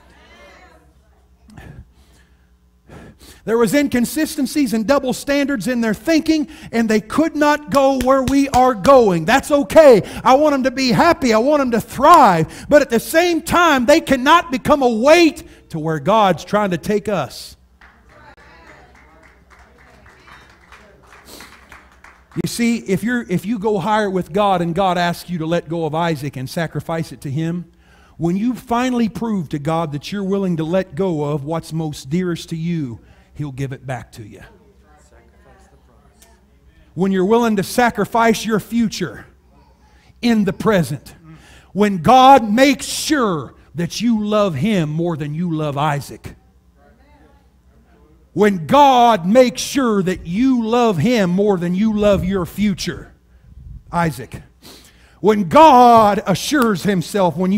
There was inconsistencies and double standards in their thinking, and they could not go where we are going. That's okay. I want them to be happy. I want them to thrive. But at the same time, they cannot become a weight to where God's trying to take us. You see, if you go higher with God and God asks you to let go of Isaac and sacrifice it to Him, when you finally prove to God that you're willing to let go of what's most dearest to you, He'll give it back to you. When you're willing to sacrifice your future in the present. When God makes sure that you love Him more than you love Isaac. When God makes sure that you love Him more than you love your future, Isaac. When God assures Himself, when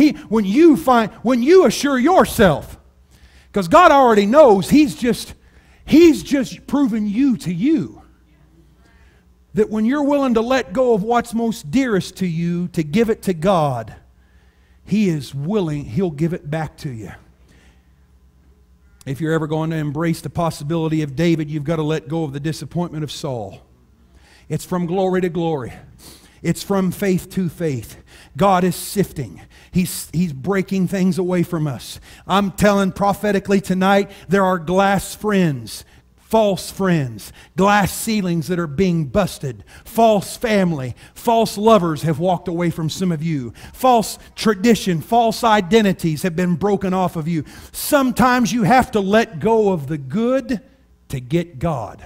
you assure yourself, because God already knows, He's just proven you to you. That when you're willing to let go of what's most dearest to you, to give it to God, He is willing, He'll give it back to you. If you're ever going to embrace the possibility of David, you've got to let go of the disappointment of Saul. It's from glory to glory. It's from faith to faith. God is sifting. He's breaking things away from us. I'm telling prophetically tonight, there are glass friends, false friends, glass ceilings that are being busted, false family, false lovers have walked away from some of you, false tradition, false identities have been broken off of you. Sometimes you have to let go of the good to get God.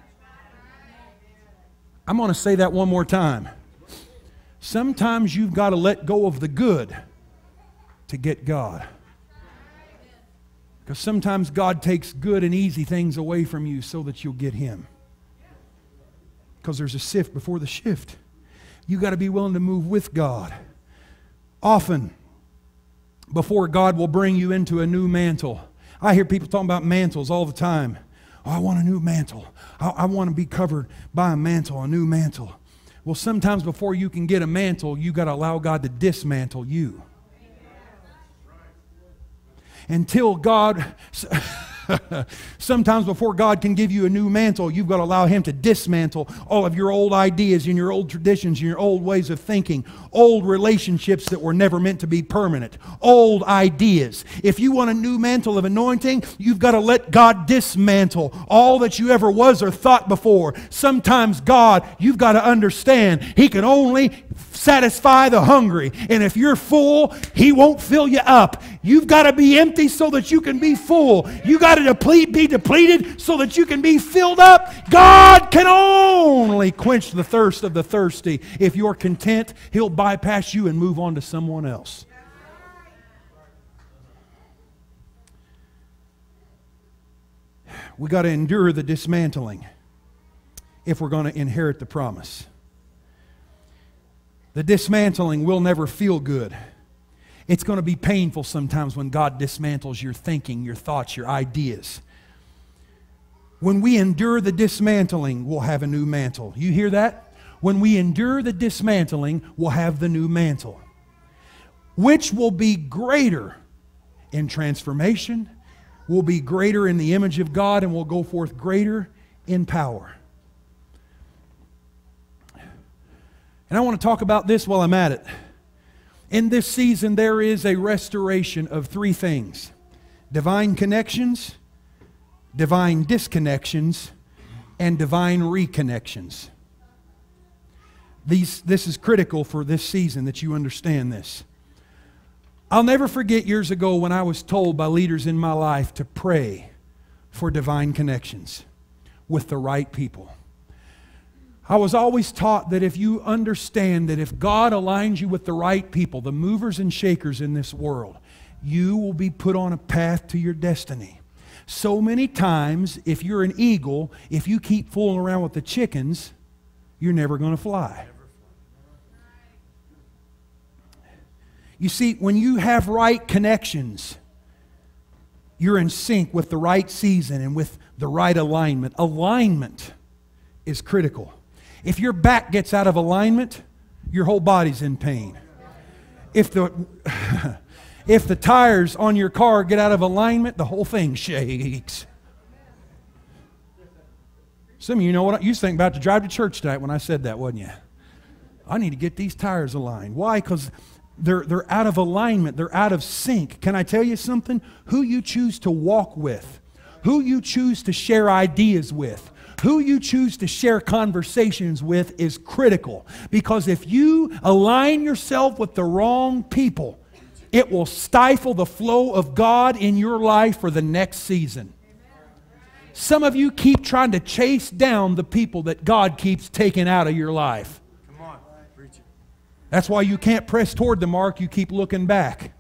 I'm going to say that one more time. Sometimes you've got to let go of the good to get God. Because sometimes God takes good and easy things away from you so that you'll get Him. Because there's a sift before the shift. You've got to be willing to move with God. Often, before God will bring you into a new mantle. I hear people talking about mantles all the time. Oh, I want a new mantle. I want to be covered by a mantle, a new mantle. Well, sometimes before you can get a mantle, you've got to allow God to dismantle you. Until God, sometimes before God can give you a new mantle, you've got to allow Him to dismantle all of your old ideas and your old traditions and your old ways of thinking, old relationships that were never meant to be permanent, old ideas. If you want a new mantle of anointing, you've got to let God dismantle all that you ever was or thought before. Sometimes God, you've got to understand, He can only satisfy the hungry. And if you're full, He won't fill you up. You've got to be empty so that you can be full. You've got to be depleted so that you can be filled up. God can only quench the thirst of the thirsty. If you're content, He'll bypass you and move on to someone else. We got to endure the dismantling if we're going to inherit the promise. The dismantling will never feel good. It's going to be painful sometimes when God dismantles your thinking, your thoughts, your ideas. When we endure the dismantling, we'll have a new mantle. You hear that? When we endure the dismantling, we'll have the new mantle, which will be greater in transformation, will be greater in the image of God, and will go forth greater in power. And I want to talk about this while I'm at it. In this season, there is a restoration of three things: divine connections, divine disconnections, and divine reconnections. This is critical for this season that you understand this. I'll never forget years ago when I was told by leaders in my life to pray for divine connections with the right people. I was always taught that if you understand that if God aligns you with the right people, the movers and shakers in this world, you will be put on a path to your destiny. So many times, if you're an eagle, if you keep fooling around with the chickens, you're never going to fly. You see, when you have right connections, you're in sync with the right season and with the right alignment. Alignment is critical. If your back gets out of alignment, your whole body's in pain. If the tires on your car get out of alignment, the whole thing shakes. Some of you know what you think about to drive to church tonight when I said that, wasn't you? I need to get these tires aligned. Why? Because they're out of alignment. They're out of sync. Can I tell you something? Who you choose to walk with, who you choose to share ideas with, who you choose to share conversations with is critical. Because if you align yourself with the wrong people, it will stifle the flow of God in your life for the next season. Some of you keep trying to chase down the people that God keeps taking out of your life. Come on, preach it. That's why you can't press toward the mark, you keep looking back.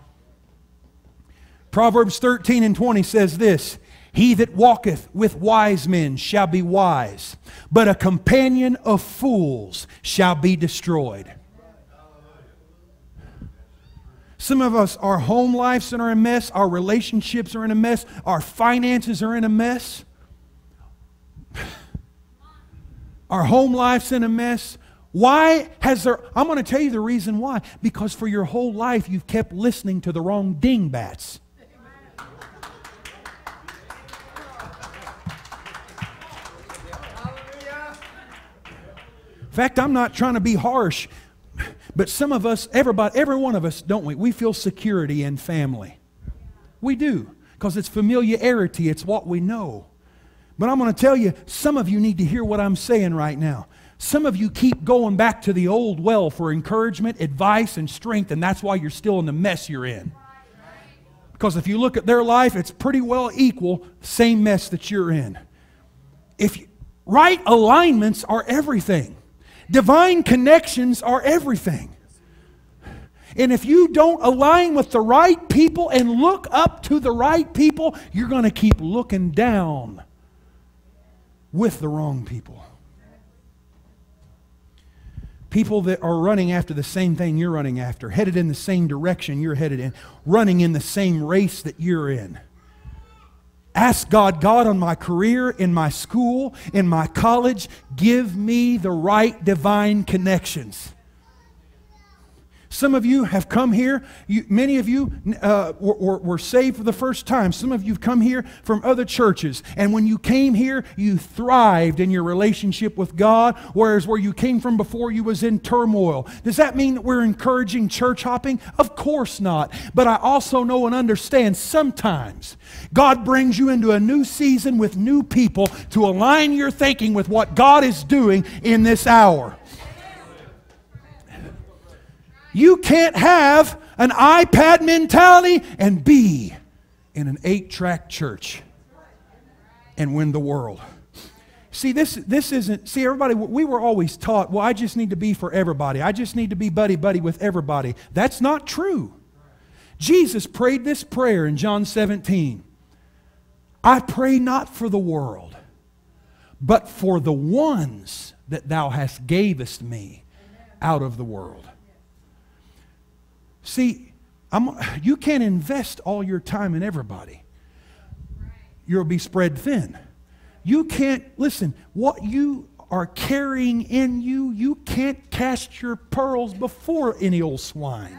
Proverbs 13:20 says this: "He that walketh with wise men shall be wise, but a companion of fools shall be destroyed." Some of us, our home lives are in a mess, our relationships are in a mess, our finances are in a mess. Our home life's in a mess. Why has there... I'm going to tell you the reason why. Because for your whole life you've kept listening to the wrong dingbats. In fact, I'm not trying to be harsh, but some of us, every one of us, don't we? We feel security in family. We do, because it's familiarity, it's what we know. But I'm going to tell you, some of you need to hear what I'm saying right now. Some of you keep going back to the old well for encouragement, advice, and strength, and that's why you're still in the mess you're in. Because if you look at their life, it's pretty well equal, same mess that you're in. Right alignments are everything. Divine connections are everything. And if you don't align with the right people and look up to the right people, you're going to keep looking down with the wrong people. People that are running after the same thing you're running after, headed in the same direction you're headed in, running in the same race that you're in. Ask God, God, on my career, in my school, in my college, give me the right divine connections. Some of you have come here. Many of you were saved for the first time. Some of you have come here from other churches. And when you came here, you thrived in your relationship with God, whereas where you came from before, you was in turmoil. Does that mean that we're encouraging church hopping? Of course not. But I also know and understand sometimes God brings you into a new season with new people to align your thinking with what God is doing in this hour. You can't have an iPad mentality and be in an 8-track church and win the world. See, this isn't... See, everybody, we were always taught, well, I just need to be for everybody. I just need to be buddy-buddy with everybody. That's not true. Jesus prayed this prayer in John 17. I pray not for the world, but for the ones that thou hast gavest me out of the world. See, you can't invest all your time in everybody. You'll be spread thin. You can't, listen, what you are carrying in you, you can't cast your pearls before any old swine.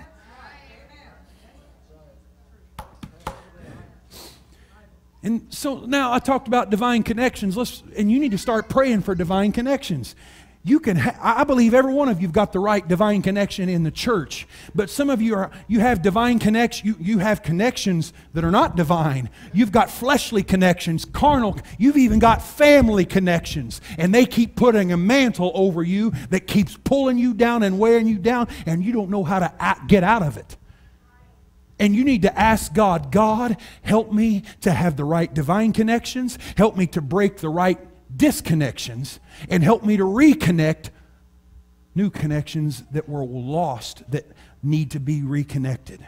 And so now I talked about divine connections. And you need to start praying for divine connections. You can. I believe every one of you've got the right divine connection in the church. But some of you have divine connection. You have connections that are not divine. You've got fleshly connections, carnal. You've even got family connections, and they keep putting a mantle over you that keeps pulling you down and wearing you down, and you don't know how to get out of it. And you need to ask God, God, help me to have the right divine connections. Help me to break the right disconnections, and help me to reconnect new connections that were lost, that need to be reconnected.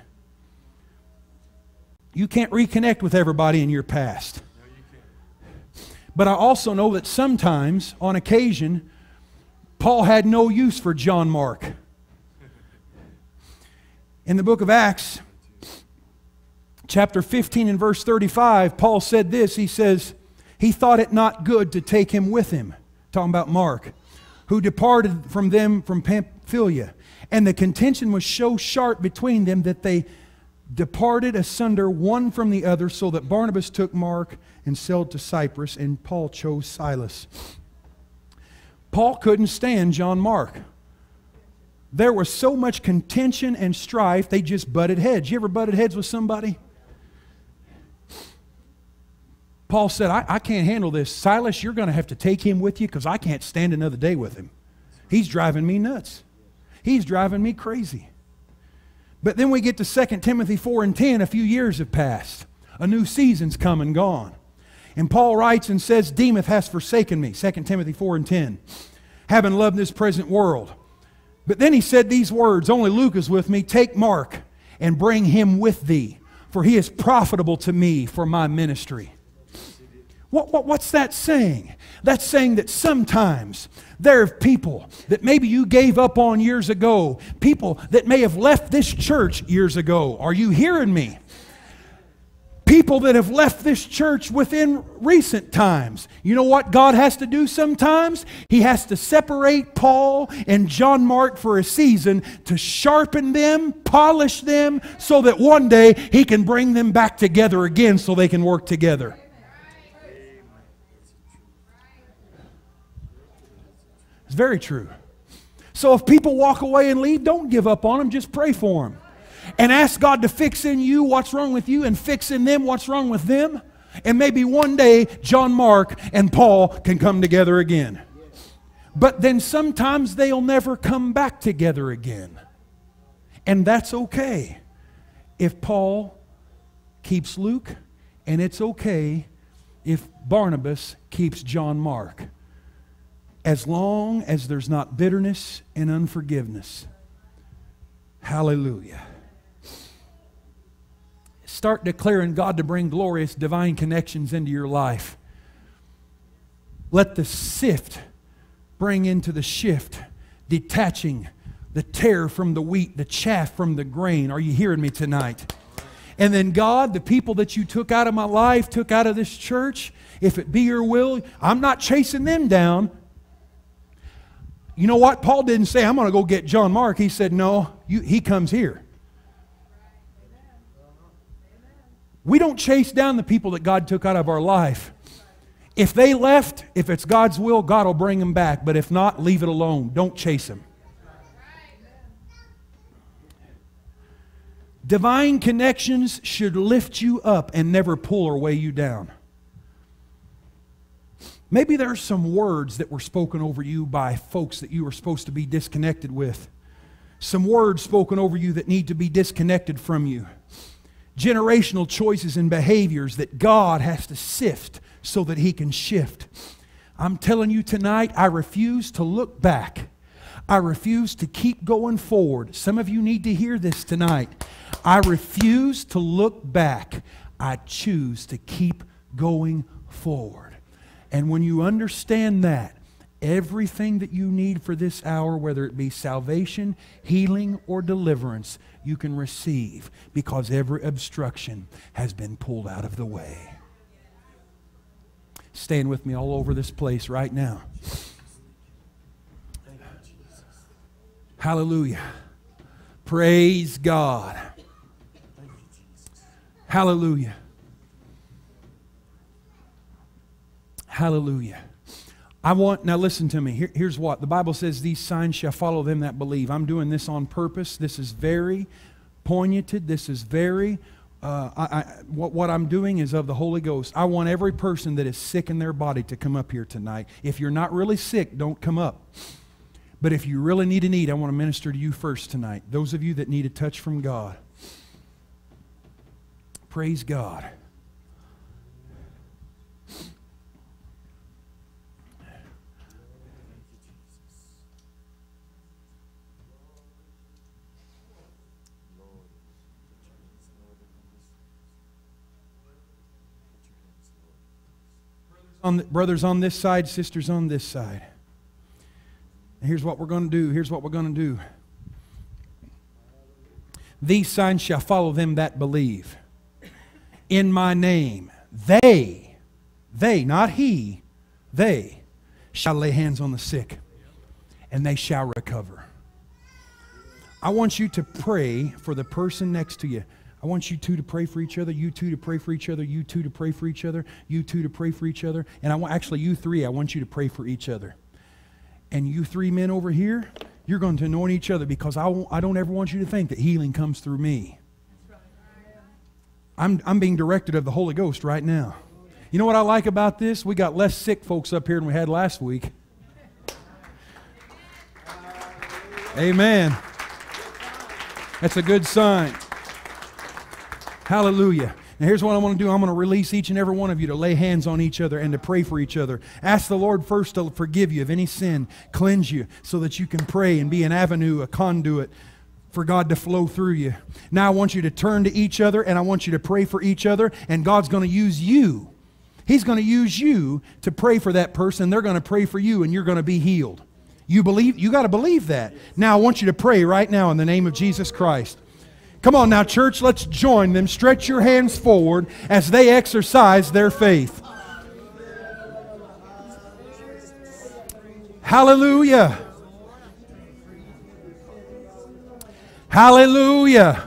You can't reconnect with everybody in your past. But I also know that sometimes, on occasion, Paul had no use for John Mark. In the book of Acts, chapter 15 and verse 35, Paul said this. He says, he thought it not good to take him with him, talking about Mark, who departed from them from Pamphylia. And the contention was so sharp between them that they departed asunder one from the other, so that Barnabas took Mark and sailed to Cyprus, and Paul chose Silas. Paul couldn't stand John Mark. There was so much contention and strife, they just butted heads. You ever butted heads with somebody? Paul said, I can't handle this. Silas, you're going to have to take him with you, because I can't stand another day with him. He's driving me nuts. He's driving me crazy. But then we get to 2 Timothy 4 and 10. A few years have passed. A new season's come and gone. And Paul writes and says, Demas has forsaken me. 2 Timothy 4 and 10. Having loved this present world. But then he said these words, only Luke is with me. Take Mark and bring him with thee, for he is profitable to me for my ministry. What's that saying? That's saying that sometimes there are people that maybe you gave up on years ago. People that may have left this church years ago. Are you hearing me? People that have left this church within recent times. You know what God has to do sometimes? He has to separate Paul and John Mark for a season to sharpen them, polish them, so that one day He can bring them back together again so they can work together. It's very true. So if people walk away and leave, don't give up on them. Just pray for them. And ask God to fix in you what's wrong with you, and fix in them what's wrong with them. And maybe one day John Mark and Paul can come together again. But then sometimes they'll never come back together again. And that's okay. If Paul keeps Luke, and it's okay if Barnabas keeps John Mark. As long as there's not bitterness and unforgiveness. Hallelujah. Start declaring God to bring glorious divine connections into your life. Let the sift bring into the shift, detaching the tare from the wheat, the chaff from the grain. Are you hearing me tonight? And then God, the people that you took out of my life, took out of this church, if it be your will, I'm not chasing them down. You know what? Paul didn't say, I'm going to go get John Mark. He said, no, he comes here. We don't chase down the people that God took out of our life. If they left, if it's God's will, God will bring them back. But if not, leave it alone. Don't chase them. Divine connections should lift you up and never pull or weigh you down. Maybe there are some words that were spoken over you by folks that you were supposed to be disconnected with. Some words spoken over you that need to be disconnected from you. Generational choices and behaviors that God has to sift so that He can shift. I'm telling you tonight, I refuse to look back. I refuse to keep going forward. Some of you need to hear this tonight. I refuse to look back. I choose to keep going forward. And when you understand that, everything that you need for this hour, whether it be salvation, healing, or deliverance, you can receive, because every obstruction has been pulled out of the way. Stand with me all over this place right now. Hallelujah. Praise God. Hallelujah. Hallelujah. Now listen to me. Here's what. The Bible says, these signs shall follow them that believe. I'm doing this on purpose. This is very poignant. This is very, what I'm doing is of the Holy Ghost. I want every person that is sick in their body to come up here tonight. If you're not really sick, don't come up. But if you really need a need, I want to minister to you first tonight. Those of you that need a touch from God. Praise God. Brothers on this side, sisters on this side. And here's what we're going to do. Here's what we're going to do. These signs shall follow them that believe. In my name, they, not he, they shall lay hands on the sick, and they shall recover. I want you to pray for the person next to you. I want you two to pray for each other, you two to pray for each other, you two to pray for each other, you two to pray for each other, and actually you three, I want you to pray for each other. And you three men over here, you're going to anoint each other, because I don't ever want you to think that healing comes through me. I'm being directed of the Holy Ghost right now. You know what I like about this? We got less sick folks up here than we had last week. Amen. That's a good sign. Hallelujah. Now here's what I want to do. I'm going to release each and every one of you to lay hands on each other and to pray for each other. Ask the Lord first to forgive you of any sin, cleanse you, so that you can pray and be an avenue, a conduit for God to flow through you. Now I want you to turn to each other, and I want you to pray for each other, and God's going to use you. He's going to use you to pray for that person. They're going to pray for you, and you're going to be healed. You got to believe that. Now I want you to pray right now in the name of Jesus Christ. Come on now, church, let's join them. Stretch your hands forward as they exercise their faith. Hallelujah. Hallelujah.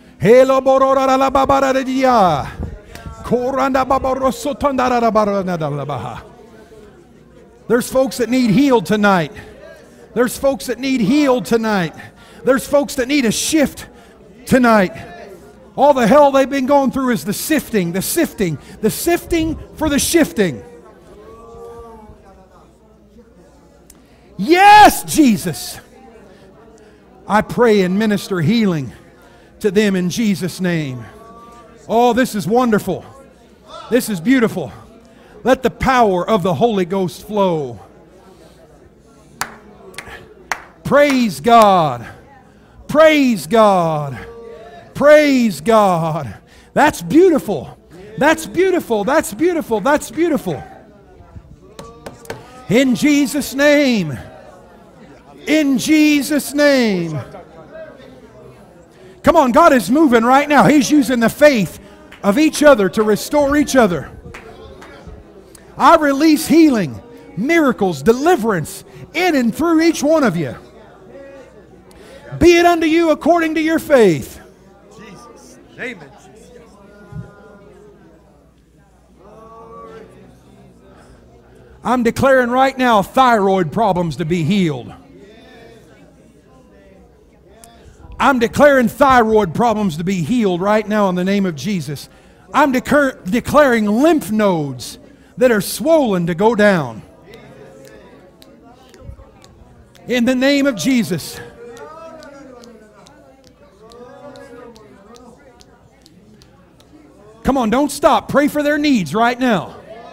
There's folks that need healed tonight. There's folks that need healed tonight. There's folks that need a shift tonight. All the hell they've been going through is the sifting for the shifting. Yes, Jesus. I pray and minister healing to them in Jesus' name. Oh, this is wonderful. This is beautiful. Let the power of the Holy Ghost flow. Praise God. Praise God. Praise God. That's beautiful. That's beautiful. That's beautiful. That's beautiful. In Jesus' name. In Jesus' name. Come on, God is moving right now. He's using the faith of each other to restore each other. I release healing, miracles, deliverance in and through each one of you. Be it unto you according to your faith. Jesus. Name it, Jesus. I'm declaring right now thyroid problems to be healed. I'm declaring thyroid problems to be healed right now in the name of Jesus. I'm declaring lymph nodes that are swollen to go down. In the name of Jesus. Come on, don't stop. Pray for their needs right now.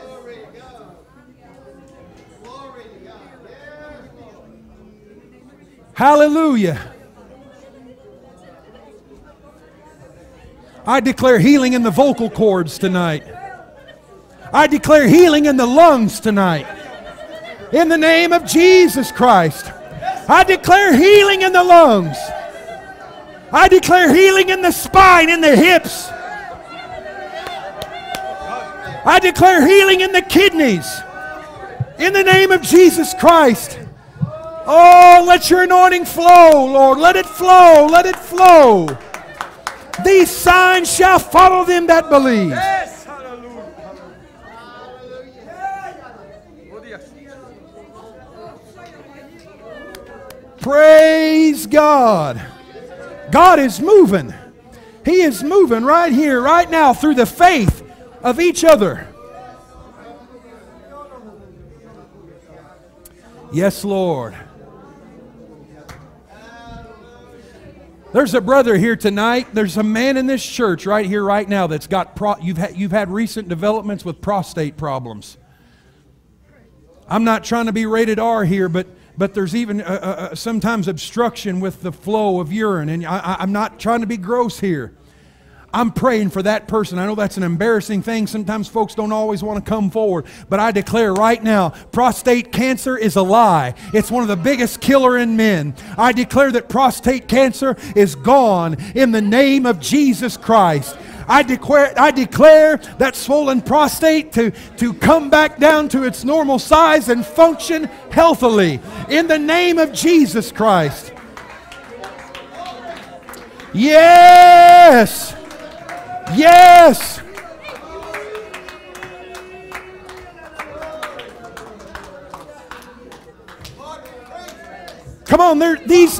Hallelujah. I declare healing in the vocal cords tonight. I declare healing in the lungs tonight. In the name of Jesus Christ. I declare healing in the lungs. I declare healing in the spine, in the hips. I declare healing in the kidneys. In the name of Jesus Christ. Oh, let your anointing flow, Lord. Let it flow. Let it flow. These signs shall follow them that believe. Yes, hallelujah. Praise God. God is moving. He is moving right here, right now, through the faith of each other. Yes, Lord. There's a brother here tonight. There's a man in this church right here, right now that's got you've had recent developments with prostate problems. I'm not trying to be rated R here, but there's even sometimes obstruction with the flow of urine, and I'm not trying to be gross here. I'm praying for that person. I know that's an embarrassing thing. Sometimes folks don't always want to come forward. But I declare right now, prostate cancer is a lie. It's one of the biggest killer in men. I declare that prostate cancer is gone in the name of Jesus Christ. I declare that swollen prostate to come back down to its normal size and function healthily in the name of Jesus Christ. Yes! Yes! Come on, these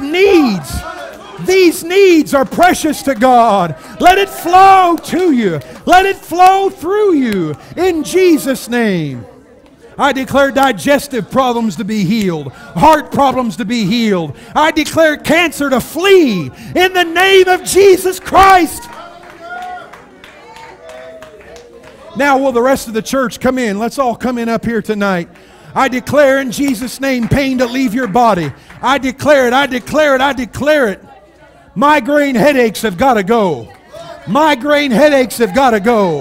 needs are precious to God. Let it flow to you. Let it flow through you in Jesus' name. I declare digestive problems to be healed, heart problems to be healed. I declare cancer to flee in the name of Jesus Christ. Now will the rest of the church come in? Let's all come in up here tonight. I declare in Jesus' name pain to leave your body. I declare it, I declare it, I declare it. Migraine headaches have got to go. Migraine headaches have got to go.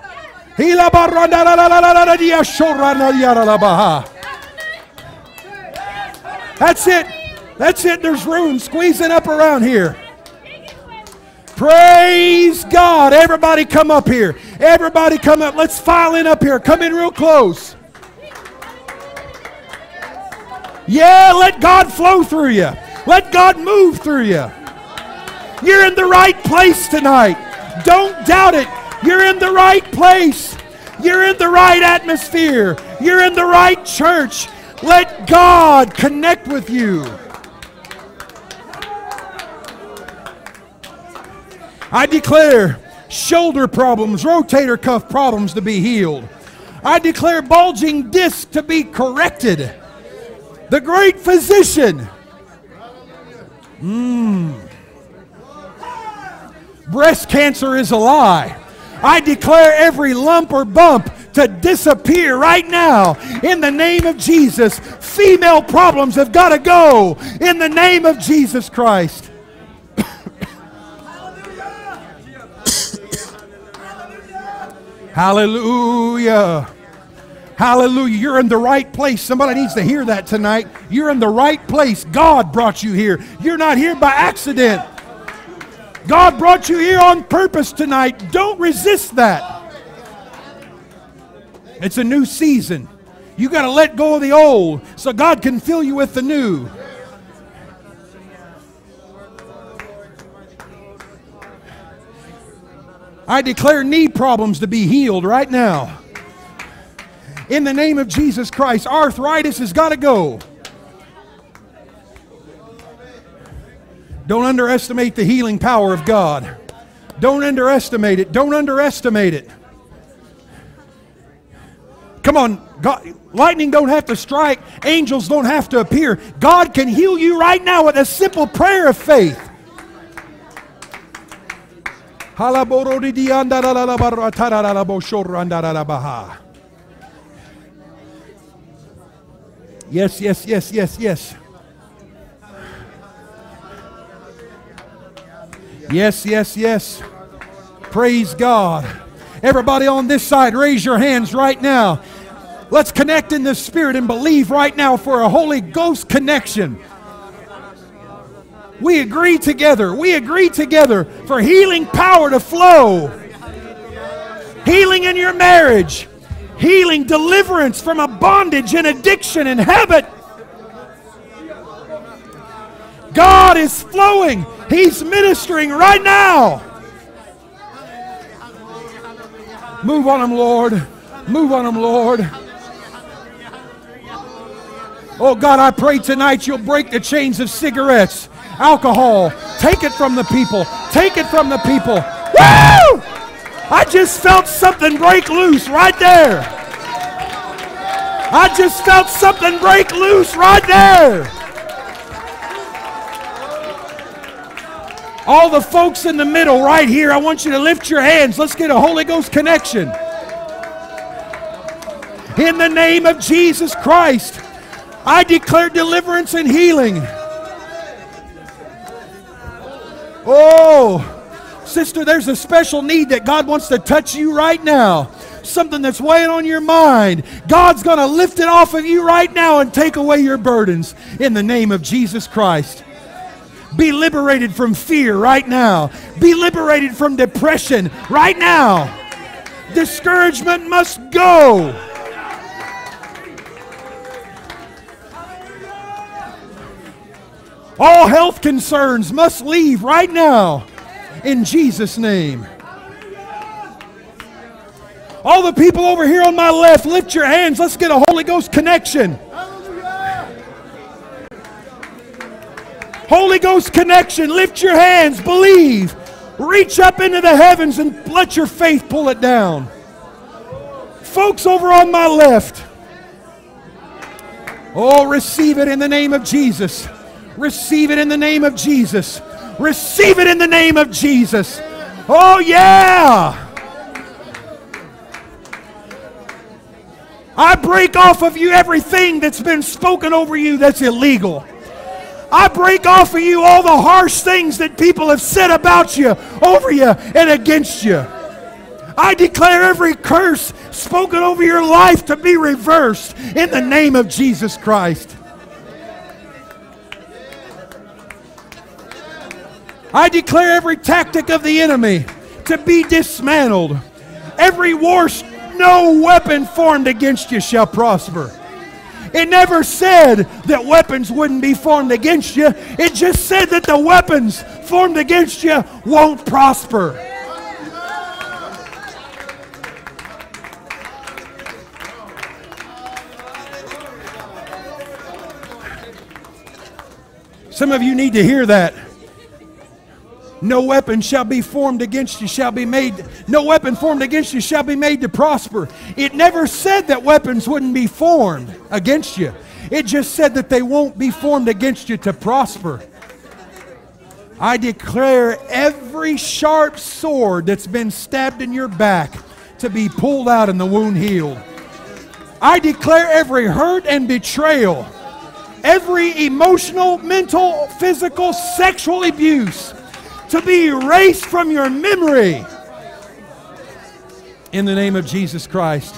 That's it. That's it. There's room. Squeeze it up around here. Praise God. Everybody come up here. Everybody come up. Let's file in up here. Come in real close. Yeah, let God flow through you. Let God move through you. You're in the right place tonight. Don't doubt it. You're in the right place. You're in the right atmosphere. You're in the right church. Let God connect with you. I declare shoulder problems, rotator cuff problems to be healed. I declare bulging disc to be corrected. The great physician. Breast cancer is a lie. I declare every lump or bump to disappear right now in the name of Jesus. Female problems have got to go in the name of Jesus Christ. Hallelujah. Hallelujah. You're in the right place. Somebody needs to hear that tonight. You're in the right place. God brought you here. You're not here by accident. God brought you here on purpose tonight. Don't resist that. It's a new season. You got to let go of the old so God can fill you with the new. I declare knee problems to be healed right now. In the name of Jesus Christ, arthritis has got to go. Don't underestimate the healing power of God. Don't underestimate it. Don't underestimate it. Come on, God, lightning don't have to strike. Angels don't have to appear. God can heal you right now with a simple prayer of faith. Yes, yes, yes, yes, yes. Yes, yes, yes. Praise God. Everybody on this side, raise your hands right now. Let's connect in the Spirit and believe right now for a Holy Ghost connection. We agree together. We agree together for healing power to flow. Healing in your marriage. Healing, deliverance from a bondage and addiction and habit. God is flowing. He's ministering right now. Move on him, Lord. Move on him, Lord. Oh God, I pray tonight you'll break the chains of cigarettes, alcohol. Take it from the people. Take it from the people. Woo! I just felt something break loose right there. I just felt something break loose right there. All the folks in the middle right here, I want you to lift your hands. Let's get a Holy Ghost connection. In the name of Jesus Christ, I declare deliverance and healing. Oh, sister, there's a special need that God wants to touch you right now. Something that's weighing on your mind. God's going to lift it off of you right now and take away your burdens in the name of Jesus Christ. Be liberated from fear right now. Be liberated from depression right now. Discouragement must go. All health concerns must leave right now in Jesus' name. All the people over here on my left, lift your hands. Let's get a Holy Ghost connection. Holy Ghost connection. Lift your hands. Believe. Reach up into the heavens and let your faith pull it down. Folks over on my left. Oh, receive it in the name of Jesus. Receive it in the name of Jesus. Receive it in the name of Jesus. Oh, yeah. I break off of you everything that's been spoken over you that's illegal. I break off of you all the harsh things that people have said about you, over you, and against you. I declare every curse spoken over your life to be reversed in the name of Jesus Christ. I declare every tactic of the enemy to be dismantled. Every war, no weapon formed against you shall prosper. It never said that weapons wouldn't be formed against you. It just said that the weapons formed against you won't prosper. Some of you need to hear that. No weapon shall be formed against you shall be made. No weapon formed against you shall be made to prosper. It never said that weapons wouldn't be formed against you. It just said that they won't be formed against you to prosper. I declare every sharp sword that's been stabbed in your back to be pulled out and the wound healed. I declare every hurt and betrayal, every emotional, mental, physical, sexual abuse to be erased from your memory in the name of Jesus Christ.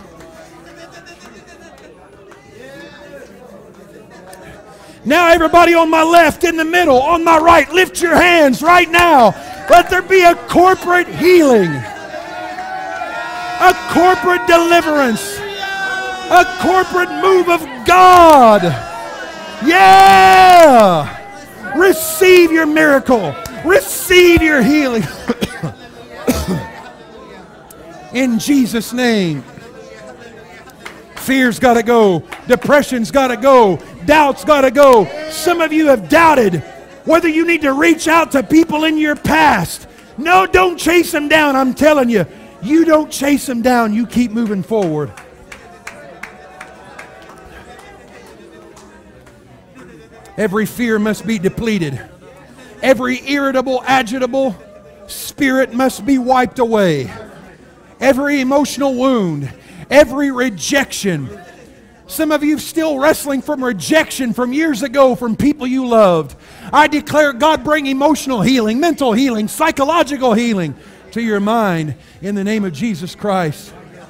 Now everybody on my left, in the middle, on my right, lift your hands right now. Let there be a corporate healing, a corporate deliverance, a corporate move of God. Yeah! Receive your miracle. Receive your healing. In Jesus' name. Fear's got to go. Depression's got to go. Doubt's got to go. Some of you have doubted whether you need to reach out to people in your past. No, don't chase them down. I'm telling you, you don't chase them down. You keep moving forward. Every fear must be depleted. Every irritable, agitable spirit must be wiped away. Every emotional wound, every rejection. Some of you still wrestling from rejection from years ago from people you loved. I declare God bring emotional healing, mental healing, psychological healing to your mind in the name of Jesus Christ.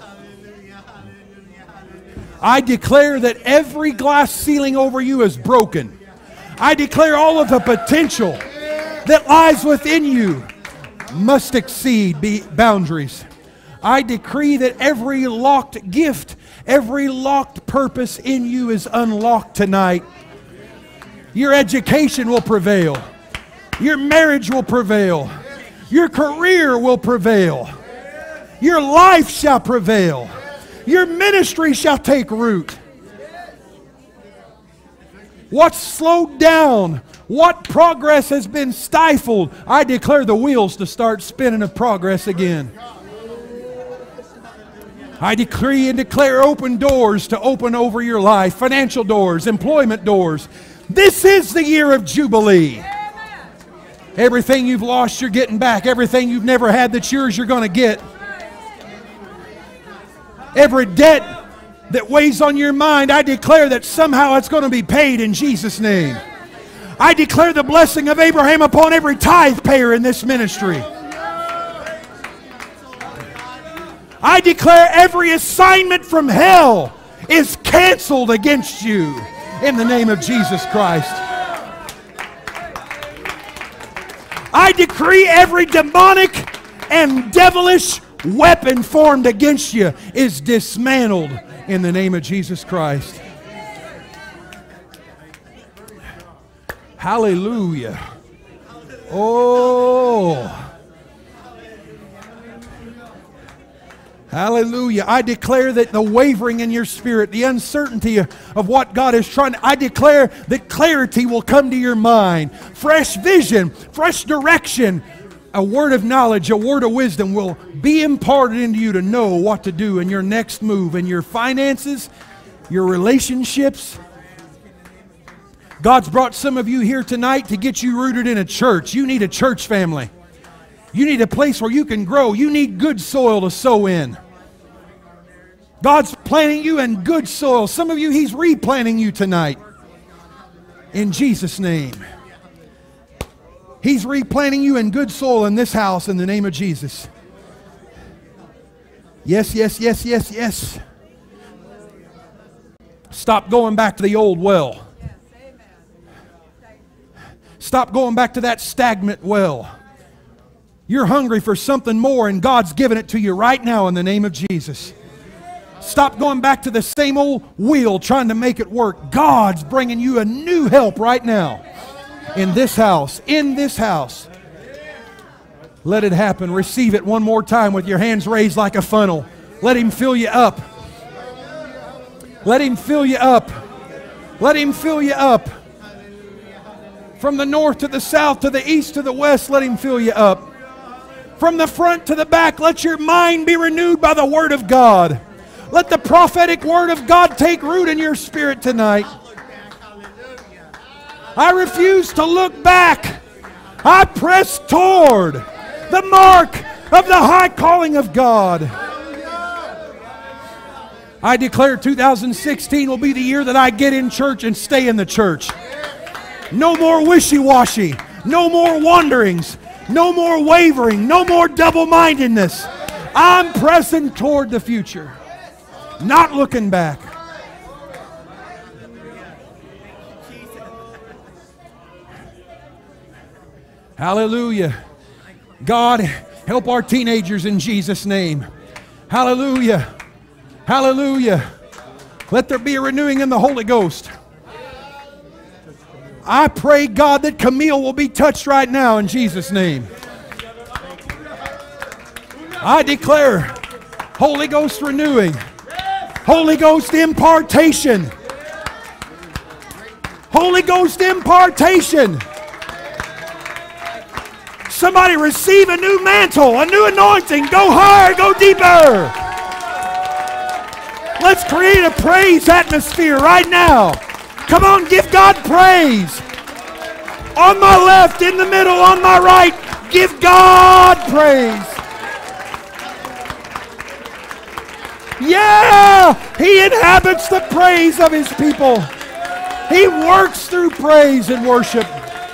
I declare that every glass ceiling over you is broken. I declare all of the potential that lies within you must exceed boundaries. I decree that every locked gift, every locked purpose in you is unlocked tonight. Your education will prevail. Your marriage will prevail. Your career will prevail. Your life shall prevail. Your ministry shall take root. What's slowed down? What progress has been stifled? I declare the wheels to start spinning of progress again. I decree and declare open doors to open over your life. Financial doors, employment doors. This is the year of Jubilee. Everything you've lost, you're getting back. Everything you've never had that's yours, you're going to get. Every debt that weighs on your mind, I declare that somehow it's going to be paid in Jesus' name. I declare the blessing of Abraham upon every tithe payer in this ministry. I declare every assignment from hell is canceled against you in the name of Jesus Christ. I decree every demonic and devilish weapon formed against you is dismantled in the name of Jesus Christ. Hallelujah. Oh. Hallelujah. I declare that the wavering in your spirit, the uncertainty of what God is trying to, I declare that clarity will come to your mind. Fresh vision, fresh direction, a word of knowledge, a word of wisdom will be imparted into you to know what to do in your next move, in your finances, your relationships. God's brought some of you here tonight to get you rooted in a church. You need a church family. You need a place where you can grow. You need good soil to sow in. God's planting you in good soil. Some of you, He's replanting you tonight. In Jesus' name. He's replanting you in good soil in this house in the name of Jesus. Yes, yes, yes, yes, yes. Stop going back to the old well. Stop going back to that stagnant well. You're hungry for something more, and God's giving it to you right now in the name of Jesus. Stop going back to the same old wheel trying to make it work. God's bringing you a new help right now in this house. In this house. Let it happen. Receive it one more time with your hands raised like a funnel. Let Him fill you up. Let Him fill you up. Let Him fill you up. From the north to the south, to the east to the west, let Him fill you up. From the front to the back, let your mind be renewed by the Word of God. Let the prophetic Word of God take root in your spirit tonight. I refuse to look back. I press toward the mark of the high calling of God. I declare 2016 will be the year that I get in church and stay in the church. No more wishy-washy. No more wanderings. No more wavering. No more double-mindedness. I'm pressing toward the future. Not looking back. Hallelujah. God, help our teenagers in Jesus' name. Hallelujah. Hallelujah. Let there be a renewing in the Holy Ghost. I pray, God, that Camille will be touched right now in Jesus' name. I declare Holy Ghost renewing. Holy Ghost impartation. Holy Ghost impartation. Somebody receive a new mantle, a new anointing. Go higher, go deeper. Let's create a praise atmosphere right now. Come on, give God praise. On my left, in the middle, on my right, give God praise. Yeah! He inhabits the praise of His people. He works through praise and worship.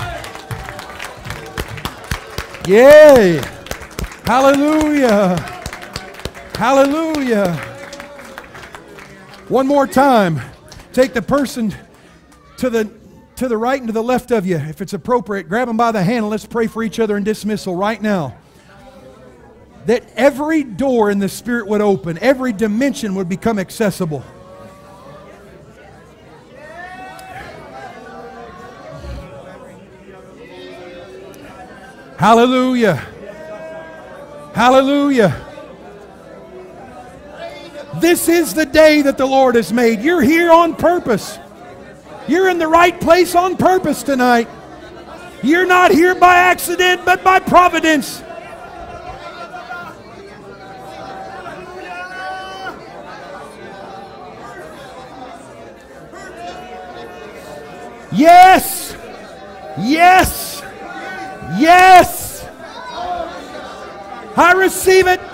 Yay! Hallelujah! Hallelujah! One more time. Take the person to the right and to the left of you. If it's appropriate, grab them by the hand and let's pray for each other in dismissal right now. That every door in the Spirit would open, every dimension would become accessible. Hallelujah. Hallelujah. This is the day that the Lord has made. You're here on purpose. You're in the right place on purpose tonight. You're not here by accident, but by providence. Yes! Yes! Yes! I receive it.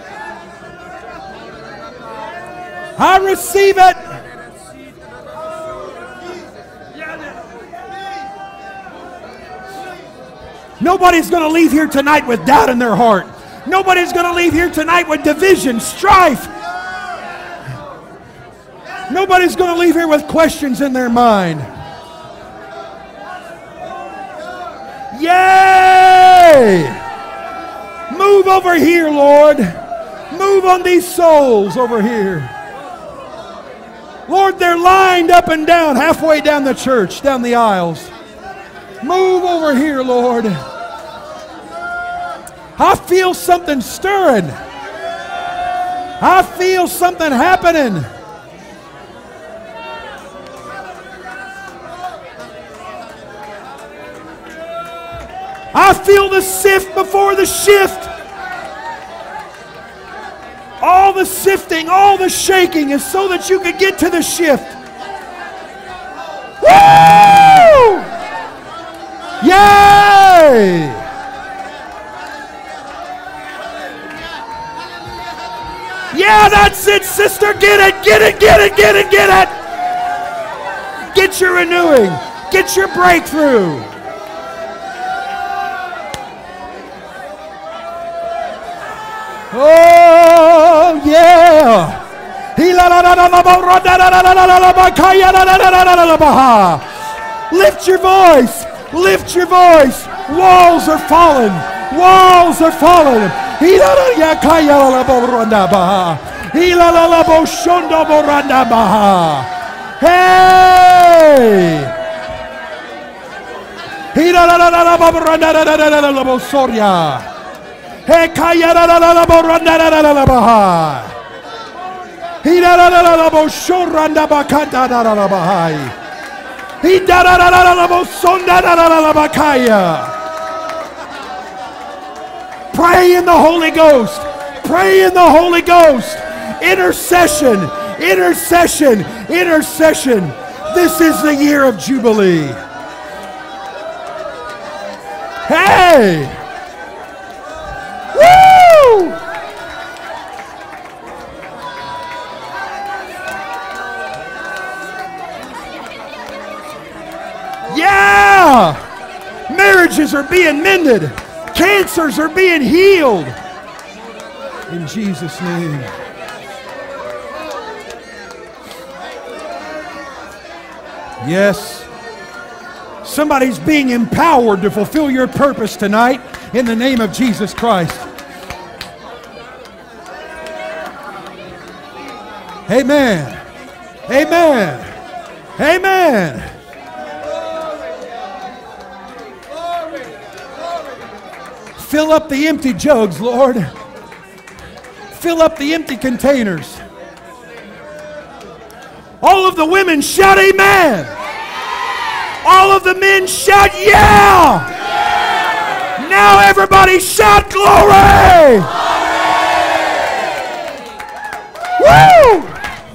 I receive it. Nobody's going to leave here tonight with doubt in their heart. Nobody's going to leave here tonight with division, strife. Nobody's going to leave here with questions in their mind. Yay! Move over here, Lord. Move on these souls over here. Lord, they're lined up and down, halfway down the church, down the aisles. Move over here, Lord. I feel something stirring. I feel something happening. I feel the sift before the shift. All the sifting, all the shaking is so that you could get to the shift. Woo! Yay! Yeah, that's it, sister. Get it, get it, get it, get it, get it. Get your renewing. Get your breakthrough. Oh, yeah. Lift your voice. Lift your voice. Walls are falling. Walls are falling. Hey! Pray in the Holy Ghost. Pray in the Holy Ghost. Intercession. Intercession. Intercession. This is the year of Jubilee. Hey! Woo! Yeah! Marriages are being mended. Cancers are being healed. In Jesus' name. Yes. Somebody's being empowered to fulfill your purpose tonight in the name of Jesus Christ. Amen. Amen. Amen. Fill up the empty jugs, Lord. Fill up the empty containers. All of the women shout amen. All of the men shout yeah. Now everybody shout glory. Woo!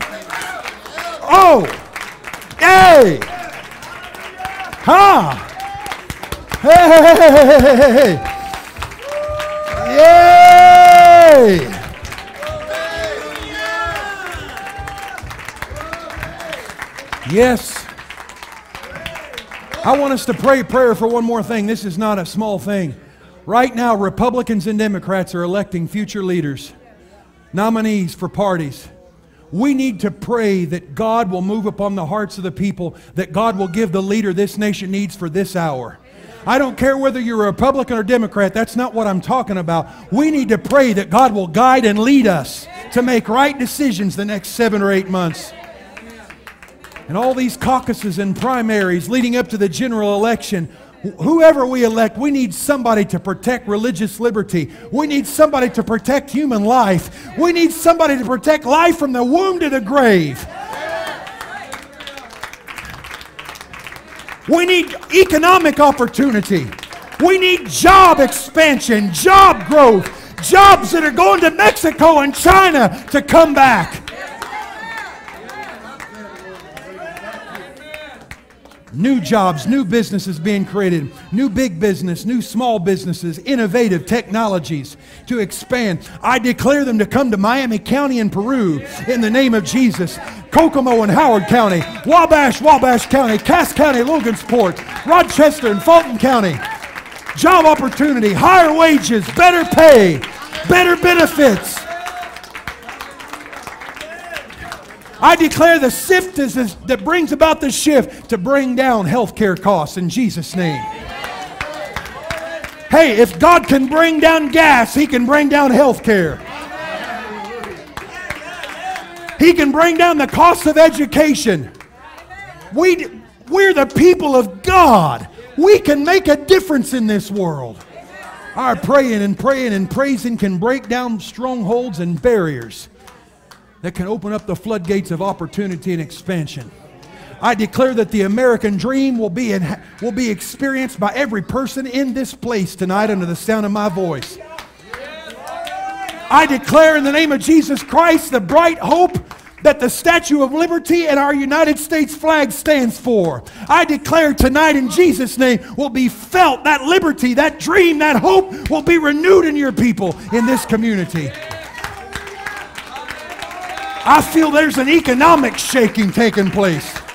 Oh. Hey. Ha. Hey, hey, hey, hey, hey, hey. Yay! Yes. I want us to pray prayer for one more thing. This is not a small thing. Right now, Republicans and Democrats are electing future leaders, nominees for parties. We need to pray that God will move upon the hearts of the people, that God will give the leader this nation needs for this hour. I don't care whether you're a Republican or Democrat. That's not what I'm talking about. We need to pray that God will guide and lead us to make right decisions the next 7 or 8 months. And all these caucuses and primaries leading up to the general election, whoever we elect, we need somebody to protect religious liberty. We need somebody to protect human life. We need somebody to protect life from the womb to the grave. We need economic opportunity. We need job expansion, job growth, jobs that are going to Mexico and China to come back. New jobs, new businesses being created, new big business, new small businesses, innovative technologies to expand. I declare them to come to Miami County and Peru in the name of Jesus. Kokomo and Howard County, Wabash County, Cass County, Logansport, Rochester and Fulton County. Job opportunity, higher wages, better pay, better benefits. I declare the Sift is that brings about the shift to bring down healthcare costs in Jesus' name. Hey, if God can bring down gas, He can bring down healthcare. He can bring down the cost of education. We're the people of God. We can make a difference in this world. Our praying and praising can break down strongholds and barriers that can open up the floodgates of opportunity and expansion. I declare that the American dream will be experienced by every person in this place tonight under the sound of my voice. I declare in the name of Jesus Christ the bright hope that the Statue of Liberty and our United States flag stands for. I declare tonight in Jesus' name will be felt. That liberty, that dream, that hope will be renewed in your people in this community. I feel there's an economic shaking taking place.